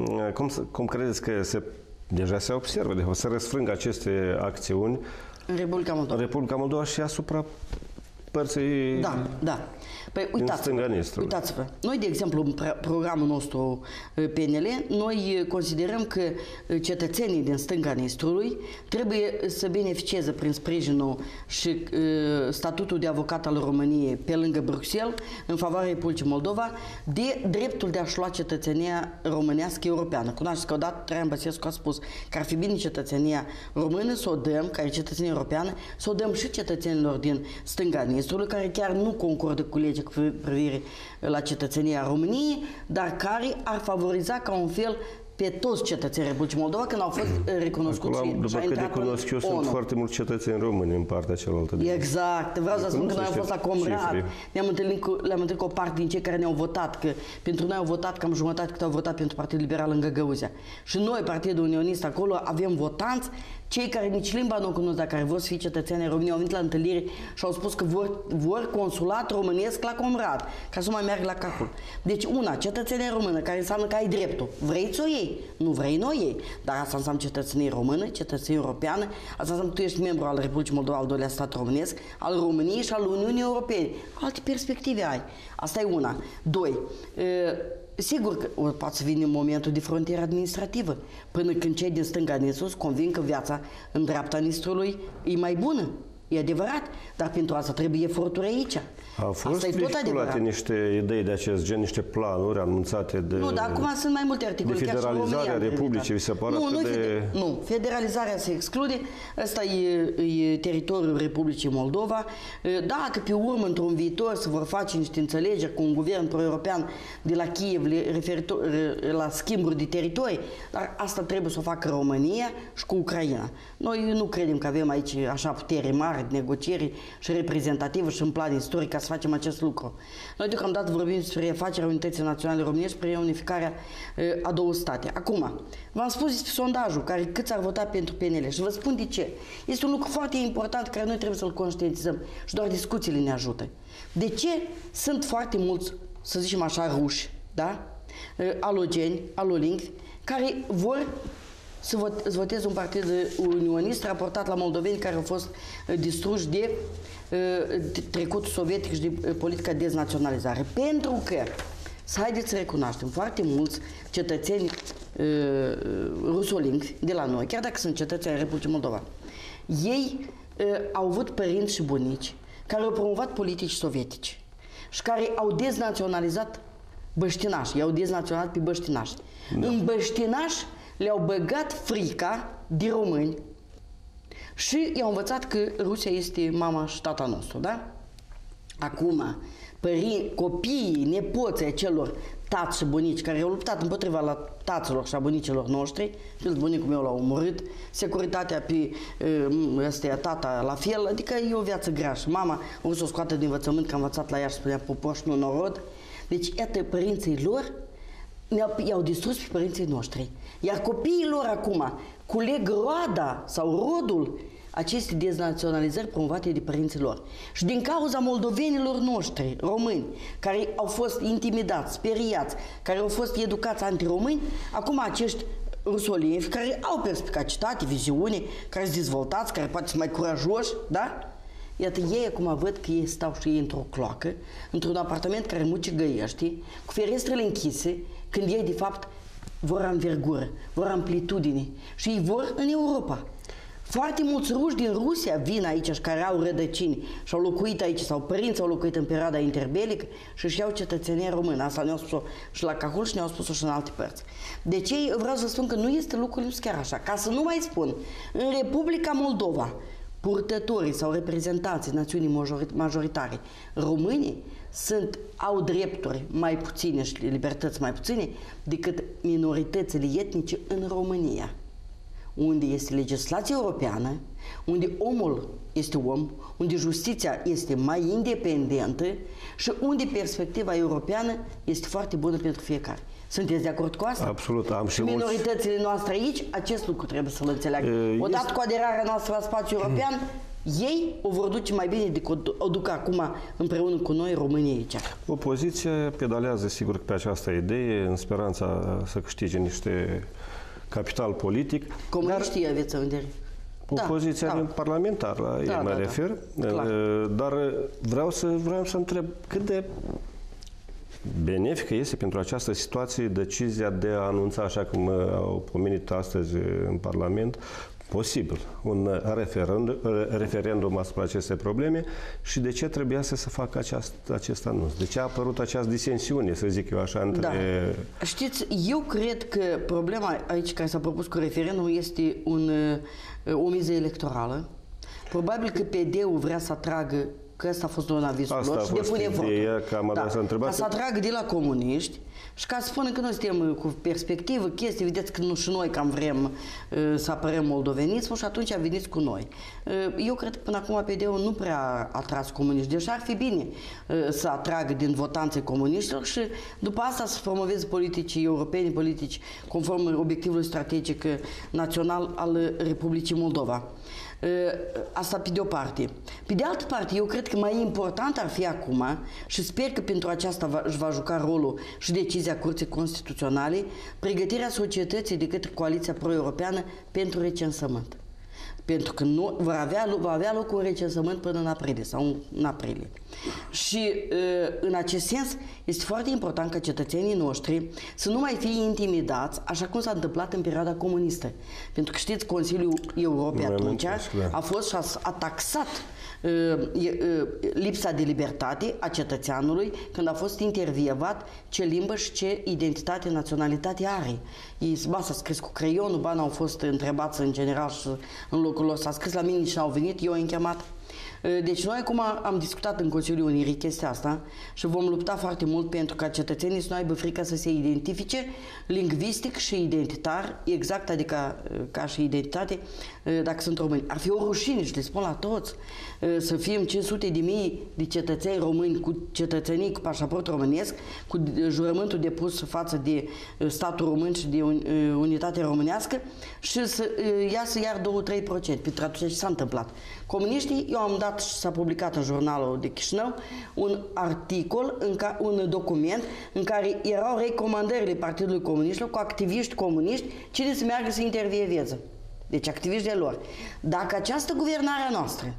cum credeți că deja se observă, se răsfrâng aceste acțiuni în Republica Moldova. În Republica Moldova și asupra părții da. Păi uitați-vă, noi, de exemplu, în programul nostru PNL, noi considerăm că cetățenii din stânga Nistrului trebuie să beneficieze prin sprijinul și statutul de avocat al României pe lângă Bruxelles, în favoarea Republicii Moldova, de dreptul de a-și lua cetățenia românească europeană. Cunoașteți că odată Traian Băsescu a spus că ar fi bine cetățenia română să o dăm, care e cetățenia europeană, să o dăm și cetățenilor din stânga Nistrului, care chiar nu concordă cu legea cu privire la cetățenia României, dar care ar favoriza ca un fel pe toți cetățenii Republicii Moldova când au fost recunoscuți. După câte cunosc eu, sunt foarte mulți cetățeni români în partea cealaltă. Exact. Vreau să spun că noi am fost la Comrat, le-am întâlnit cu o parte din cei care ne-au votat, că pentru noi au votat cam jumătate cât au votat pentru Partidul Liberal în Găgăuzia. Și noi, Partidul Unionist, acolo avem votanți, cei care nici limba nu cunosc, dar care vor să fie cetățeni ai României, au venit la întâlnire și au spus că vor consulat românesc la Comrat, ca să mai meargă la Cacul. Deci una, cetățenia română, care înseamnă că ai dreptul. Vrei să o iei? Nu vrei, nu o iei. Dar asta înseamnă cetățenie română, cetățenie europeană, asta înseamnă că tu ești membru al Republicii Moldova, al doilea stat românesc, al României și al Uniunii Europene. Alte perspective ai. Asta e una. Doi, sigur că poate să vină momentul de frontieră administrativă, până când cei din stânga Nistrului convin că viața în dreapta Nistrului e mai bună. E adevărat, dar pentru asta trebuie eforturi aici. Au fost vehiculate niște idei de acest gen, niște planuri anunțate de... Nu, dar acum sunt mai multe articole. De federalizarea Republicii, vi se pare Nu, federalizarea se exclude. Ăsta e teritoriul Republicii Moldova. Dacă pe urmă, într-un viitor, se vor face niște înțelegeri cu un guvern pro-european de la Kiev referitor la schimburi de teritorii, dar asta trebuie să o facă România și cu Ucraina. Noi nu credem că avem aici așa putere mare de negocieri și reprezentativă și în plan istoric ca să facem acest lucru. Noi deocamdată vorbim despre refacerea Unității Naționale Românești, spre reunificarea a două state. Acum, v-am spus despre sondajul, care câți ar vota pentru PNL și vă spun de ce. Este un lucru foarte important care noi trebuie să-l conștientizăm și doar discuțiile ne ajută. De ce sunt foarte mulți, să zicem așa, ruși, da? Alogeni, alolingvi, care vor să voteze un partid unionist raportat la moldoveni care au fost distruși de trecutul sovietic și de politica de deznaționalizare. Pentru că, haideți să recunoaștem, foarte mulți cetățeni rusolinghi de la noi, chiar dacă sunt cetățeni ai Republicii Moldova, ei au avut părinți și bunici care au promovat politici sovietici și care au deznaționalizat băștinași, i-au deznaționat pe băștinași. Da. În băștinași le-au băgat frica de români și i-au învățat că Rusia este mama și tata nostru, da? Acum, copiii, nepoții celor tați și bunici care au luptat împotriva la taților și a bunicilor noștri, și bunicul meu l-a omorât, securitatea pe tata la fel, adică e o viață grea și mama a vrut să o scoată din învățământ, că a învățat la ea și spunea popor și nu norod. Deci, iată, părinții lor i-au distrus pe părinții noștri. Iar copiii lor acum culeg roada sau rodul aceste deznaționalizări promovate de părinții lor. Și din cauza moldovenilor noștri, români, care au fost intimidați, speriați, care au fost educați antiromâni, acum acești rusolevi, care au perspicacitate, viziune, care sunt dezvoltați, care poate sunt mai curajoși, da? Iată, ei acum văd că ei stau și ei într-o cloacă, într-un apartament care mucigăiește, cu ferestrele închise, când ei, de fapt, vor anvergură, vor amplitudine și ei vor în Europa. Foarte mulți ruși din Rusia vin aici și care au rădăcini și au locuit aici sau părinții au locuit în perioada interbelică și își iau cetățenia română. Asta ne-au spus-o și la Cahul și ne-au spus-o și în alte părți. Deci ei, vreau să spun că nu este lucrul chiar așa. Ca să nu mai spun, în Republica Moldova, purtătorii sau reprezentanții națiunii majoritare români au drepturi mai puține și libertăți mai puține decât minoritățile etnice în România, unde este legislația europeană, unde omul este om, unde justiția este mai independentă și unde perspectiva europeană este foarte bună pentru fiecare. Sunteți de acord cu asta? Absolut. Am și minoritățile noastre aici, acest lucru trebuie să-l înțeleagă. Odată cu aderarea noastră la spațiul european, ei o vor duce mai bine decât o duc acum împreună cu noi România aici. Opoziția pedalează sigur pe această idee în speranța să câștige niște capital politic. Comuniștii aveți în vedere? Opoziția parlamentară, la ei mă refer. Dar vreau să întreb cât de benefică este pentru această situație decizia de a anunța, așa cum au pomenit astăzi în Parlament, posibil un referendum asupra acestei probleme și de ce trebuia să se facă acest anunț? De ce a apărut această disensiune, să zic eu așa, între... Da. Știți, eu cred că problema aici care s-a propus cu referendum este o miză electorală. Probabil că PD-ul vrea să atragă, că ăsta a fost doamna visul lor și depune votul. Ca să atragă de la comuniști și ca să spună că noi suntem cu perspectivă, chestii, vedeți că nu și noi cam vrem să apărăm moldovenismul și atunci veniți cu noi. Eu cred că până acum PD-ul nu prea a atras comuniști, deși ar fi bine să atragă din votanții comuniștilor și după asta să promoveze politicii europene, politici conform obiectivului strategic național al Republicii Moldova. Asta pe de o parte. Pe de altă parte, eu cred că mai important ar fi acum, și sper că pentru aceasta își va juca rolul și decizia Curții Constituționale, pregătirea societății de către Coaliția Pro-Europeană pentru recensământ. Pentru că va avea loc un recensământ până în aprilie sau în aprilie. Și în acest sens este foarte important ca cetățenii noștri să nu mai fie intimidați, așa cum s-a întâmplat în perioada comunistă. Pentru că știți, Consiliul Europei atunci a fost și a taxat lipsa de libertate a cetățeanului când a fost intervievat ce limbă și ce identitate, naționalitate are. S-a scris cu creionul, bani au fost întrebați în general și în locul lor s-a scris, la mine nici n-au venit, eu am chemat. Deci noi acum am discutat în Consiliul Unirii chestia asta și vom lupta foarte mult pentru ca cetățenii să nu aibă frică să se identifice lingvistic și identitar, exact, adică ca și identitate, dacă sunt români. Ar fi o rușine, și le spun la toți, să fim 500.000 de cetățeni români cu cetățenii cu pașaport românesc, cu jurământul depus față de statul român și de unitatea românească și să iasă iar 2-3%. Pentru atunci ce s-a întâmplat? Comuniștii, eu am dat dat și s-a publicat în jurnalul de Chișinău un articol, un document în care erau recomandările Partidului Comuniștilor cu activiști comuniști cine să meargă să intervieveze. Deci activiștii lor. Dacă această guvernare a noastră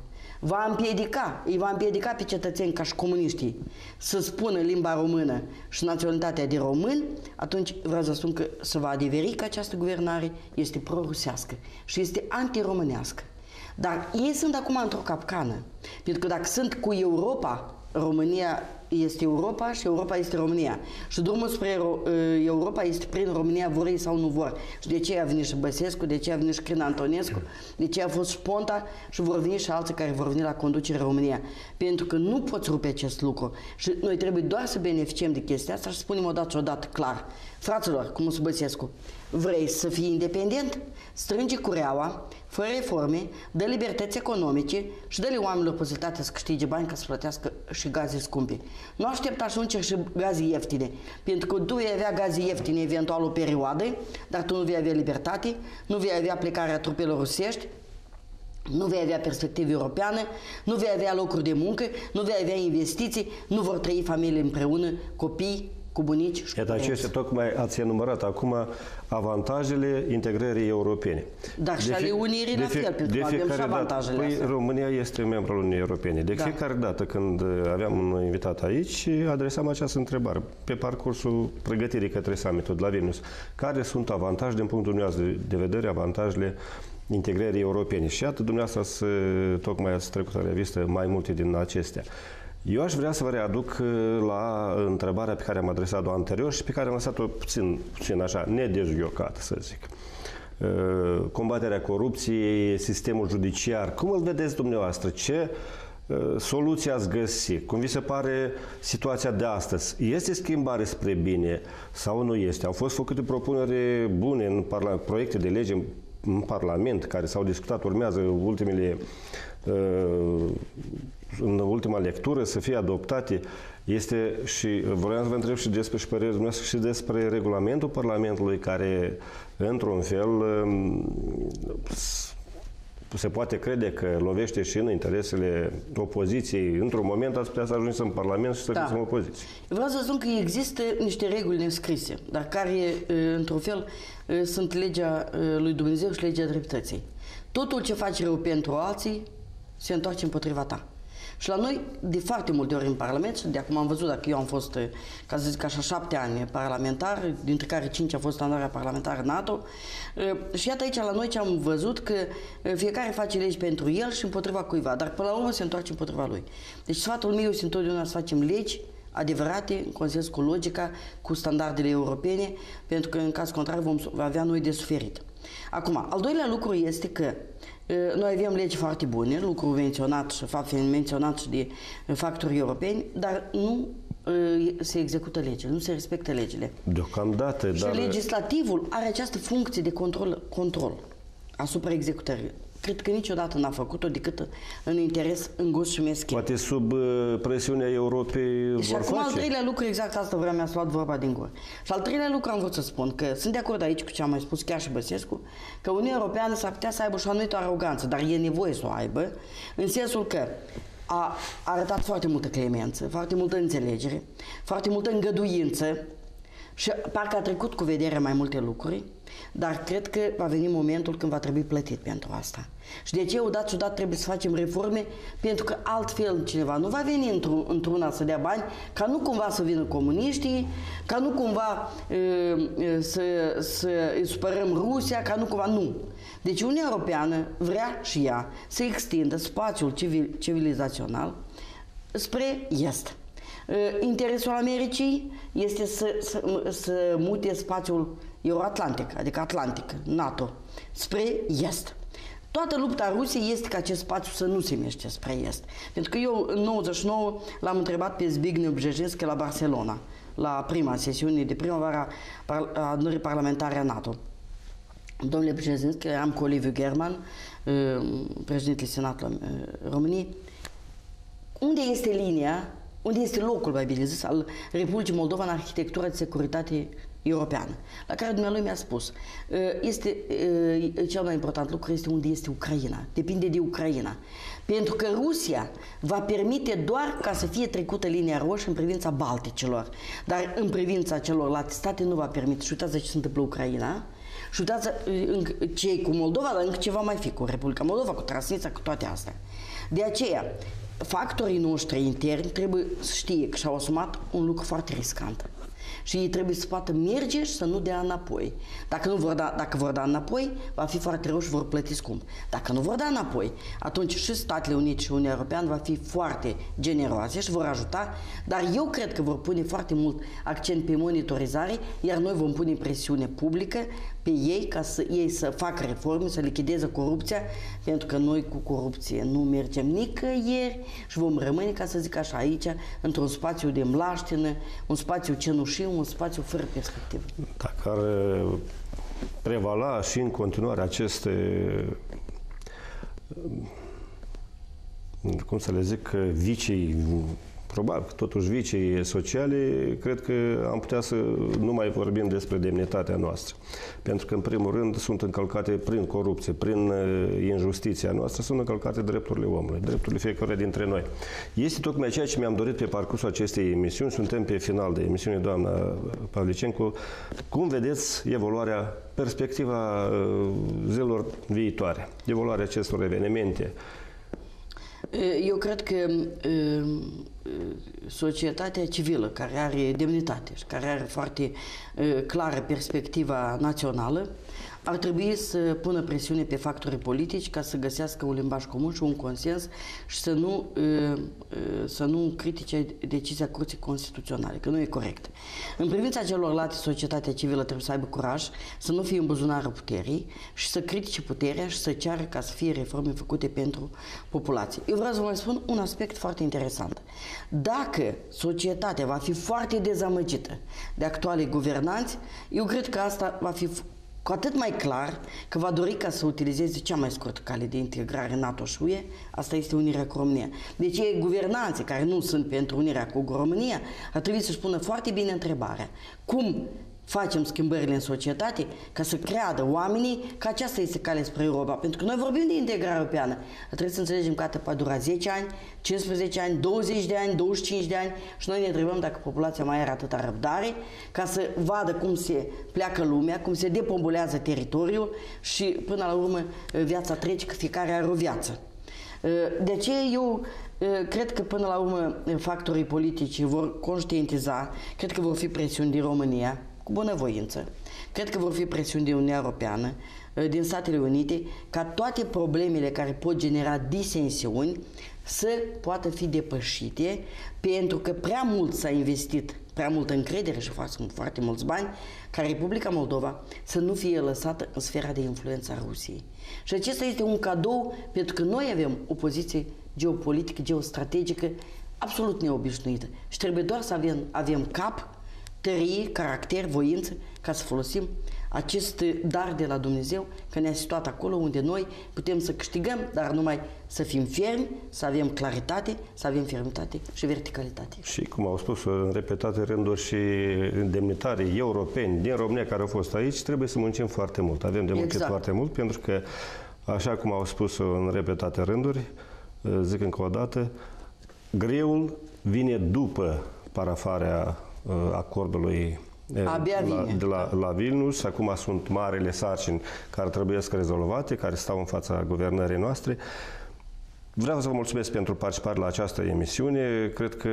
îi va împiedica pe cetățeni ca și comuniștii să spună limba română și naționalitatea de român, atunci vreau să spun că se va adeveri că această guvernare este pro-rusească și este antiromânească. Dar ei sunt acum într-o capcană. Pentru că dacă sunt cu Europa, România este Europa și Europa este România. Și drumul spre Europa este prin România, vor ei sau nu vor. Și de ce a venit și Băsescu, de ce a venit și Crin Antonescu, de ce a fost și Ponta și vor veni și alții care vor veni la conducerea România. Pentru că nu poți rupe acest lucru. Și noi trebuie doar să beneficiem de chestia asta și spunem odată clar. Fraților, cum să Băsescu, vrei să fii independent? Strânge cureaua, fă reforme, dă libertăți economice și dă-le oamenilor posibilitatea să câștige bani ca să plătească și gaze scumpe. Nu aștepta și încerc și gaze ieftine, pentru că tu vei avea gaze ieftine eventual o perioadă, dar tu nu vei avea libertate, nu vei avea plecarea trupelor rusești, nu vei avea perspectivă europeană, nu vei avea locuri de muncă, nu vei avea investiții, nu vor trăi familii împreună, copii, cu bunici și cu acestea tocmai ați enumerat acum avantajele integrării europene. Dar și ale unirii la fel, pentru că avem și avantajele astea. România este membru al Uniunii Europene. De fiecare dată când aveam un invitat aici, adresam această întrebare pe parcursul pregătirii către summitul de la Vilnius. Care sunt avantaje din punctul nostru de vedere, avantajele integrării europene? Și iată, dumneavoastră tocmai ați trecut la revistă mai multe din acestea. Eu aș vrea să vă readuc la întrebarea pe care am adresat-o anterior și pe care am lăsat-o puțin așa, nedezghiocată, să zic. Combaterea corupției, sistemul judiciar. Cum îl vedeți dumneavoastră? Ce soluții ați găsit? Cum vi se pare situația de astăzi? Este schimbare spre bine sau nu este? Au fost făcute propuneri bune în proiecte de lege în Parlament care s-au discutat, urmează în ultima lectură să fie adoptate. Este și vreau să vă întreb și despre părerea dumneavoastră și despre regulamentul Parlamentului care, într-un fel, se poate crede că lovește și în interesele opoziției. Într-un moment ați putea să ajungeți în Parlament și să fiți în opoziție. Vreau să spun că există niște reguli nescrise, dar care, într-un fel, sunt legea lui Dumnezeu și legea dreptății. Totul ce faci rău pentru alții se întoarce împotriva ta. Și la noi, de foarte multe ori în Parlament, și de acum am văzut, dacă eu am fost, ca să zic așa, 7 ani parlamentar, dintre care 5 a fost standarea parlamentară NATO, și iată aici la noi ce am văzut, că fiecare face legi pentru el și împotriva cuiva, dar până la urmă se întoarce împotriva lui. Deci sfatul meu este întotdeauna să facem legi adevărate, în consens cu logica, cu standardele europene, pentru că în caz contrar vom avea noi de suferit. Acum, al doilea lucru este că noi avem legi foarte bune, lucru menționat și fapt menționat și de factori europeni, dar nu se execută legile, nu se respectă legile. Deocamdată, și legislativul are această funcție de control asupra executării. Cred că niciodată n-a făcut-o decât în interes îngust și meschin. Poate sub presiunea Europei și acum al treilea lucru, exact asta vreau, mi-a luat vorba din gură. Și al treilea lucru am vrut să spun, că sunt de acord aici cu ce am mai spus chiar și Băsescu, că Uniunea Europeană s-ar putea să aibă și o anumită aroganță, dar e nevoie să o aibă, în sensul că a arătat foarte multă clemență, foarte multă înțelegere, foarte multă îngăduință și parcă a trecut cu vederea mai multe lucruri, dar cred că va veni momentul când va trebui plătit pentru asta. Și de ce odată și odată trebuie să facem reforme? Pentru că altfel cineva nu va veni într-una să dea bani, ca nu cumva să vină comuniștii, ca nu cumva să îi supărăm Rusia, ca nu cumva nu. Deci Uniunea Europeană vrea și ea să extindă spațiul civilizațional spre est. Interesul Americii este să mute spațiul Euroatlantic, adică Atlantic, NATO, spre est. Toată lupta Rusiei este ca acest spațiu să nu se miște spre est. Pentru că eu în 99 l-am întrebat pe Zbigniew Brzezinski la Barcelona, la prima sesiune de primăvară a adunării parlamentare a NATO. Domnule Brzezinski, am cu Oliviu German, președintele Senatului României, unde este linia, unde este locul, mai bine zis, al Republicii Moldova în arhitectura de securitate europeană, la care dumnealui mi-a spus, cel mai important lucru este unde este Ucraina, depinde de Ucraina. Pentru că Rusia va permite doar ca să fie trecută linia roșie în privința Balticilor, dar în privința celorlalte state nu va permite. Și uitați ce se întâmplă Ucraina, și uitați ce e cu Moldova, dar încă ce va mai fi cu Republica Moldova, cu Transnistria, cu toate astea. De aceea, factorii noștri interni trebuie să știe că și-au asumat un lucru foarte riscant. Și ei trebuie să poată merge și să nu dea înapoi. Dacă vor da înapoi, va fi foarte rău și vor plăti scump. Dacă nu vor da înapoi, atunci și Statele Unite și Uniunea Europeană va fi foarte generoase și vor ajuta, dar eu cred că vor pune foarte mult accent pe monitorizare, iar noi vom pune presiune publică pe ei ca să ei să facă reforme, să lichideze corupția, pentru că noi cu corupție nu mergem nicăieri și vom rămâne, ca să zic așa, aici, într-un spațiu de mlaștină, un spațiu cenușiu, un spațiu fără perspectivă. Dacă ar prevala și în continuare aceste, cum să le zic, vicii, probabil, totuși vicii sociale, cred că am putea să nu mai vorbim despre demnitatea noastră. Pentru că, în primul rând, sunt încălcate prin corupție, prin injustiția noastră, sunt încălcate drepturile omului, drepturile fiecare dintre noi. Este tocmai ceea ce mi-am dorit pe parcursul acestei emisiuni. Suntem pe final de emisiune, doamna Pavlicenco. Cum vedeți evoluarea, perspectiva zilelor viitoare, evoluarea acestor evenimente? Eu cred că societatea civilă, care are demnitate și care are foarte clară perspectiva națională, ar trebui să pună presiune pe factorii politici ca să găsească un limbaj comun și un consens și să nu critique decizia Curții Constituționale, că nu e corect. În privința celorlalte, societatea civilă trebuie să aibă curaj, să nu fie în buzunarul puterii și să critique puterea și să ceară ca să fie reforme făcute pentru populație. Eu vreau să vă mai spun un aspect foarte interesant. Dacă societatea va fi foarte dezamăgită de actualii guvernanți, eu cred că asta va fi cu atât mai clar că va dori ca să utilizeze cea mai scurtă cale de integrare NATO și UE, asta este unirea cu România. Deci ei, guvernanții care nu sunt pentru unirea cu România, ar trebui să-și pună foarte bine întrebarea. Cum facem schimbările în societate ca să creadă oamenii că aceasta este calea spre Europa? Pentru că noi vorbim de integrare europeană. Trebuie să înțelegem că atât poate dura 10 ani, 15 ani, 20 de ani, 25 de ani și noi ne întrebăm dacă populația mai are atâta răbdare ca să vadă cum se pleacă lumea, cum se depombulează teritoriul și până la urmă viața trece, că fiecare are o viață. De aceea eu cred că până la urmă factorii politici vor conștientiza, cred că vor fi presiuni din România, cu bunăvoință. Cred că vor fi presiuni din Uniunea Europeană, din Statele Unite, ca toate problemele care pot genera disensiuni să poată fi depășite, pentru că prea mult s-a investit, prea multă încredere și foarte mulți bani, ca Republica Moldova să nu fie lăsată în sfera de influență a Rusiei. Și acesta este un cadou, pentru că noi avem o poziție geopolitică, geostrategică absolut neobișnuită și trebuie doar să avem cap, tărie, caracter, voință, ca să folosim acest dar de la Dumnezeu, că ne-a situat acolo unde noi putem să câștigăm, dar numai să fim fermi, să avem claritate, să avem fermitate și verticalitate. Și cum au spus în repetate rânduri și demnitarii europeni din România care au fost aici, trebuie să muncim foarte mult. Avem de muncit foarte mult, pentru că, așa cum au spus în repetate rânduri, zic încă o dată, greul vine după parafarea acordului la Vilnius. Acum sunt marile sarcini care trebuie să rezolvate, care stau în fața guvernării noastre. Vreau să vă mulțumesc pentru participare la această emisiune. Cred că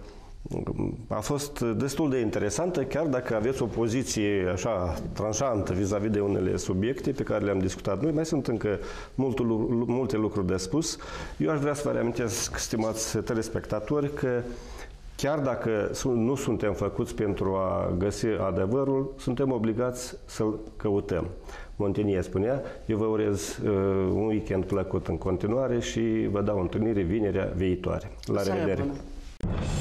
a fost destul de interesantă, chiar dacă aveți o poziție așa tranșantă vis-a-vis de unele subiecte pe care le-am discutat noi. Mai sunt încă multe lucruri de spus. Eu aș vrea să vă reamintesc, stimați telespectatori, că chiar dacă nu suntem făcuți pentru a găsi adevărul, suntem obligați să-l căutăm. Montaigne spunea, eu vă urez un weekend plăcut în continuare și vă dau întâlnire vinerea viitoare. La revedere!